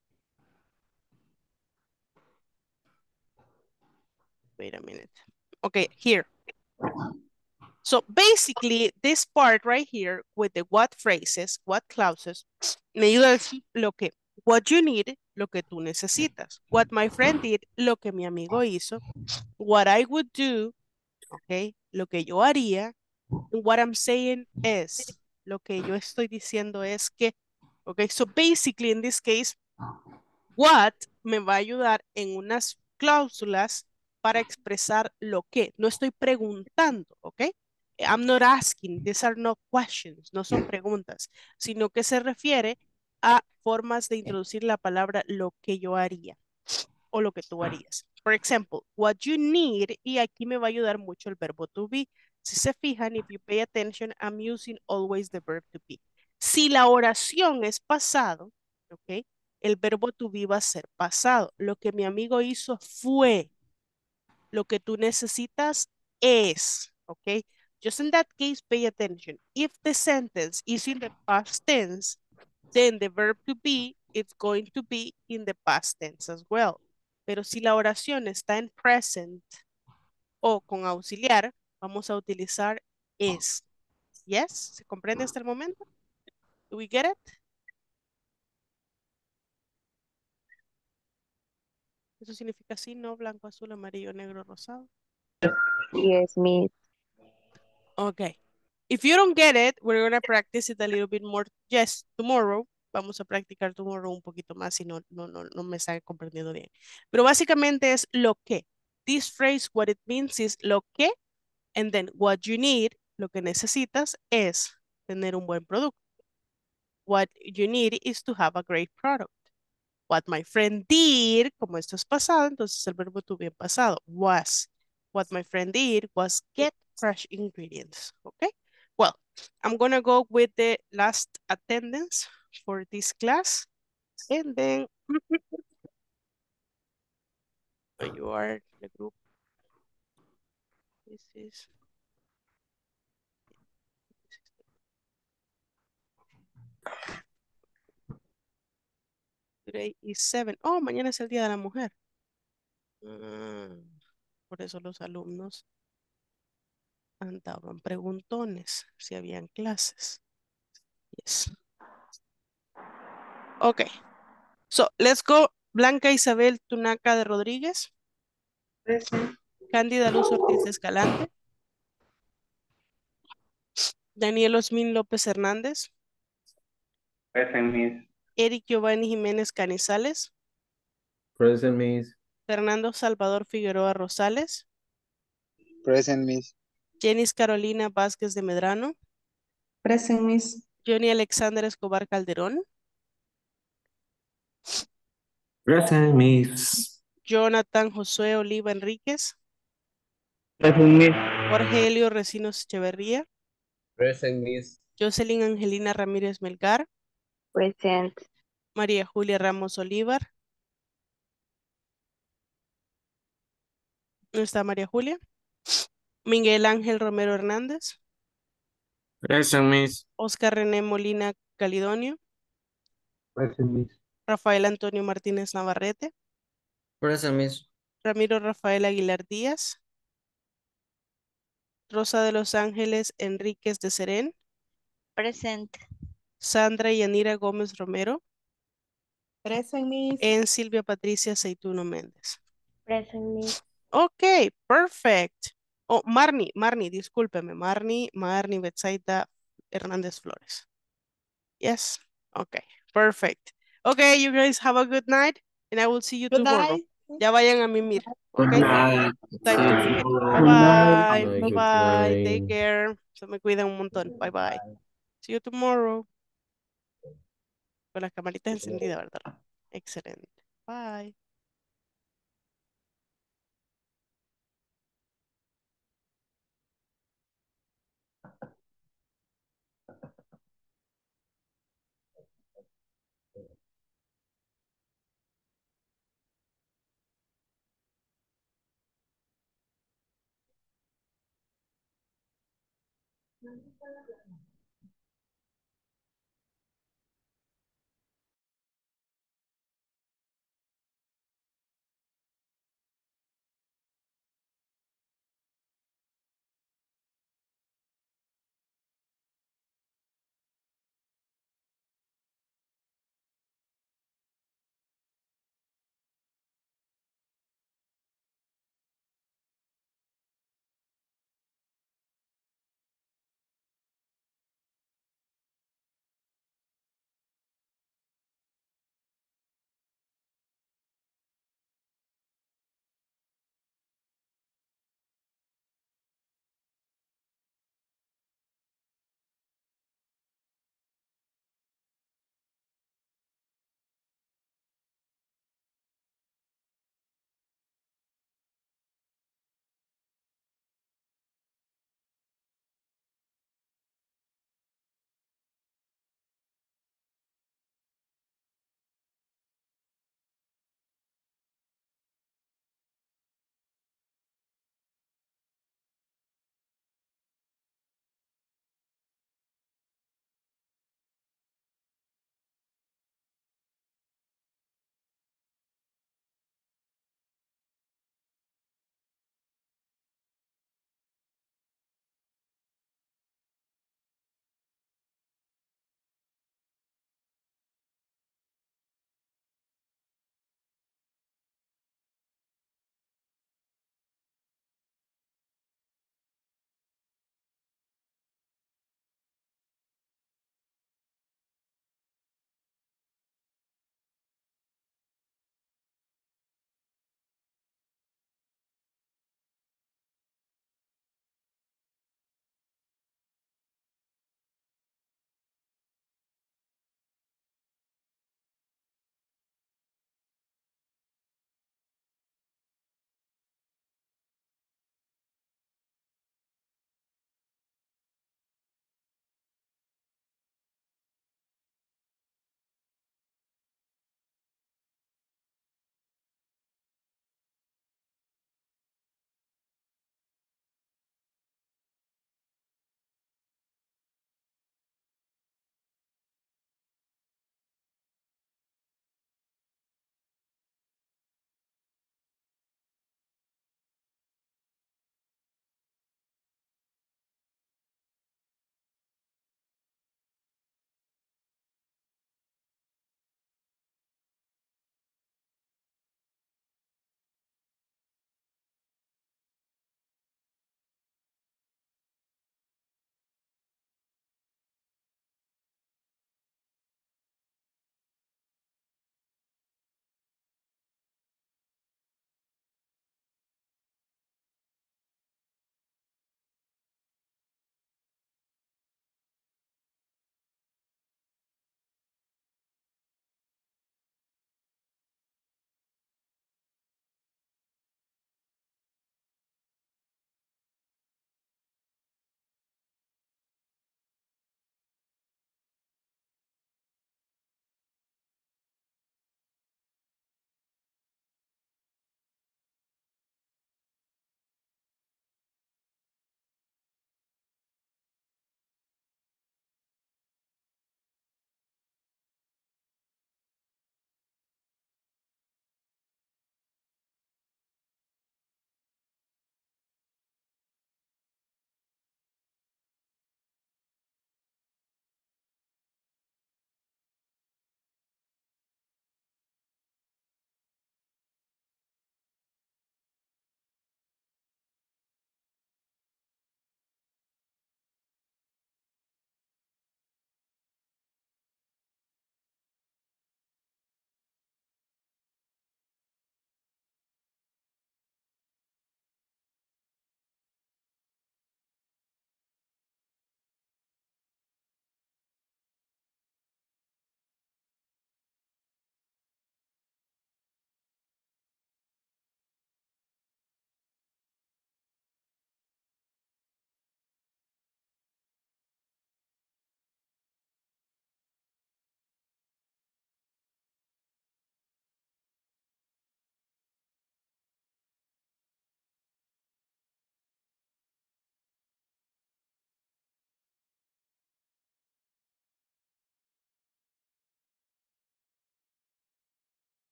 Wait a minute. Okay, here. So basically, this part right here with the what phrases, what clauses, me ayuda a decir lo que, what you need, lo que tú necesitas. What my friend did, lo que mi amigo hizo. What I would do, okay, lo que yo haría. And what I'm saying is, lo que yo estoy diciendo es que, okay, so basically in this case, what me va a ayudar en unas cláusulas para expresar lo que. No estoy preguntando, ¿ok? I'm not asking, these are not questions, no son preguntas, sino que se refiere a formas de introducir la palabra lo que yo haría o lo que tú harías. For example, what you need, y aquí me va a ayudar mucho el verbo to be. Si se fijan, if you pay attention, I'm using always the verb to be. Si la oración es pasado, ¿ok? El verbo to be va a ser pasado. Lo que mi amigo hizo fue. Lo que tú necesitas es. ¿Ok? Just in that case, pay attention. If the sentence is in the past tense, then the verb to be is going to be in the past tense as well. Pero si la oración está en present o con auxiliar, vamos a utilizar es. Yes? ¿Se comprende hasta el momento? Do we get it? Eso significa sí, no, blanco, azul, amarillo, negro, rosado. Yes, Miss. Okay. If you don't get it, we're going to practice it a little bit more. Yes, tomorrow. Vamos a practicar tomorrow un poquito más si no me está comprendiendo bien. Pero básicamente es lo que. This phrase, what it means is lo que, and then what you need, lo que necesitas es tener un buen producto. What you need is to have a great product. What my friend did, como esto es pasado, entonces el verbo to be en pasado, was. What my friend did was get fresh ingredients, okay? Well, I'm gonna go with the last attendance for this class, and then you are the group. This is today is 7. Oh, mañana es el Día de la Mujer. Por eso los alumnos andaban preguntones si habían clases. Yes. Okay. So, let's go. Blanca Isabel Tunaca de Rodríguez. Present. Cándida Luz Ortiz de Escalante. Daniel Osmin López Hernández. Present, Miss. Eric Giovanni Jiménez Canizales. Present, Miss. Fernando Salvador Figueroa Rosales. Present, Miss. Jenis Carolina Vázquez de Medrano. Present, Miss. Johnny Alexander Escobar Calderón. Present, Miss. Jonathan Josué Oliva Enríquez. Present, Miss. Jorge Helio Recinos Echeverría. Present, Miss. Jocelyn Angelina Ramírez Melgar. Present. María Julia Ramos Olivar. ¿No está María Julia? Miguel Ángel Romero Hernández. Present, Miss. Oscar René Molina Calidonio. Present, Miss. Rafael Antonio Martínez Navarrete. Present, Miss. Ramiro Rafael Aguilar Díaz. Rosa de los Ángeles Enríquez de Serén. Present. Sandra Yanira Gómez Romero. Present, Miss. En Silvia Patricia Aceituno Méndez. Present, Miss. Ok, perfect. Oh, Marnie, discúlpeme. Marnie Betsaida Hernández Flores. Yes, okay, perfect. Okay, you guys have a good night and I will see you Good tomorrow. night. Ya vayan a mimir. Good Okay, night. time See to you sleep. tomorrow. Bye bye. Good Bye bye. night. Take care. Se me cuidan un montón. Bye bye. See you tomorrow. Con las camaritas encendidas, ¿verdad? Excelente. Bye.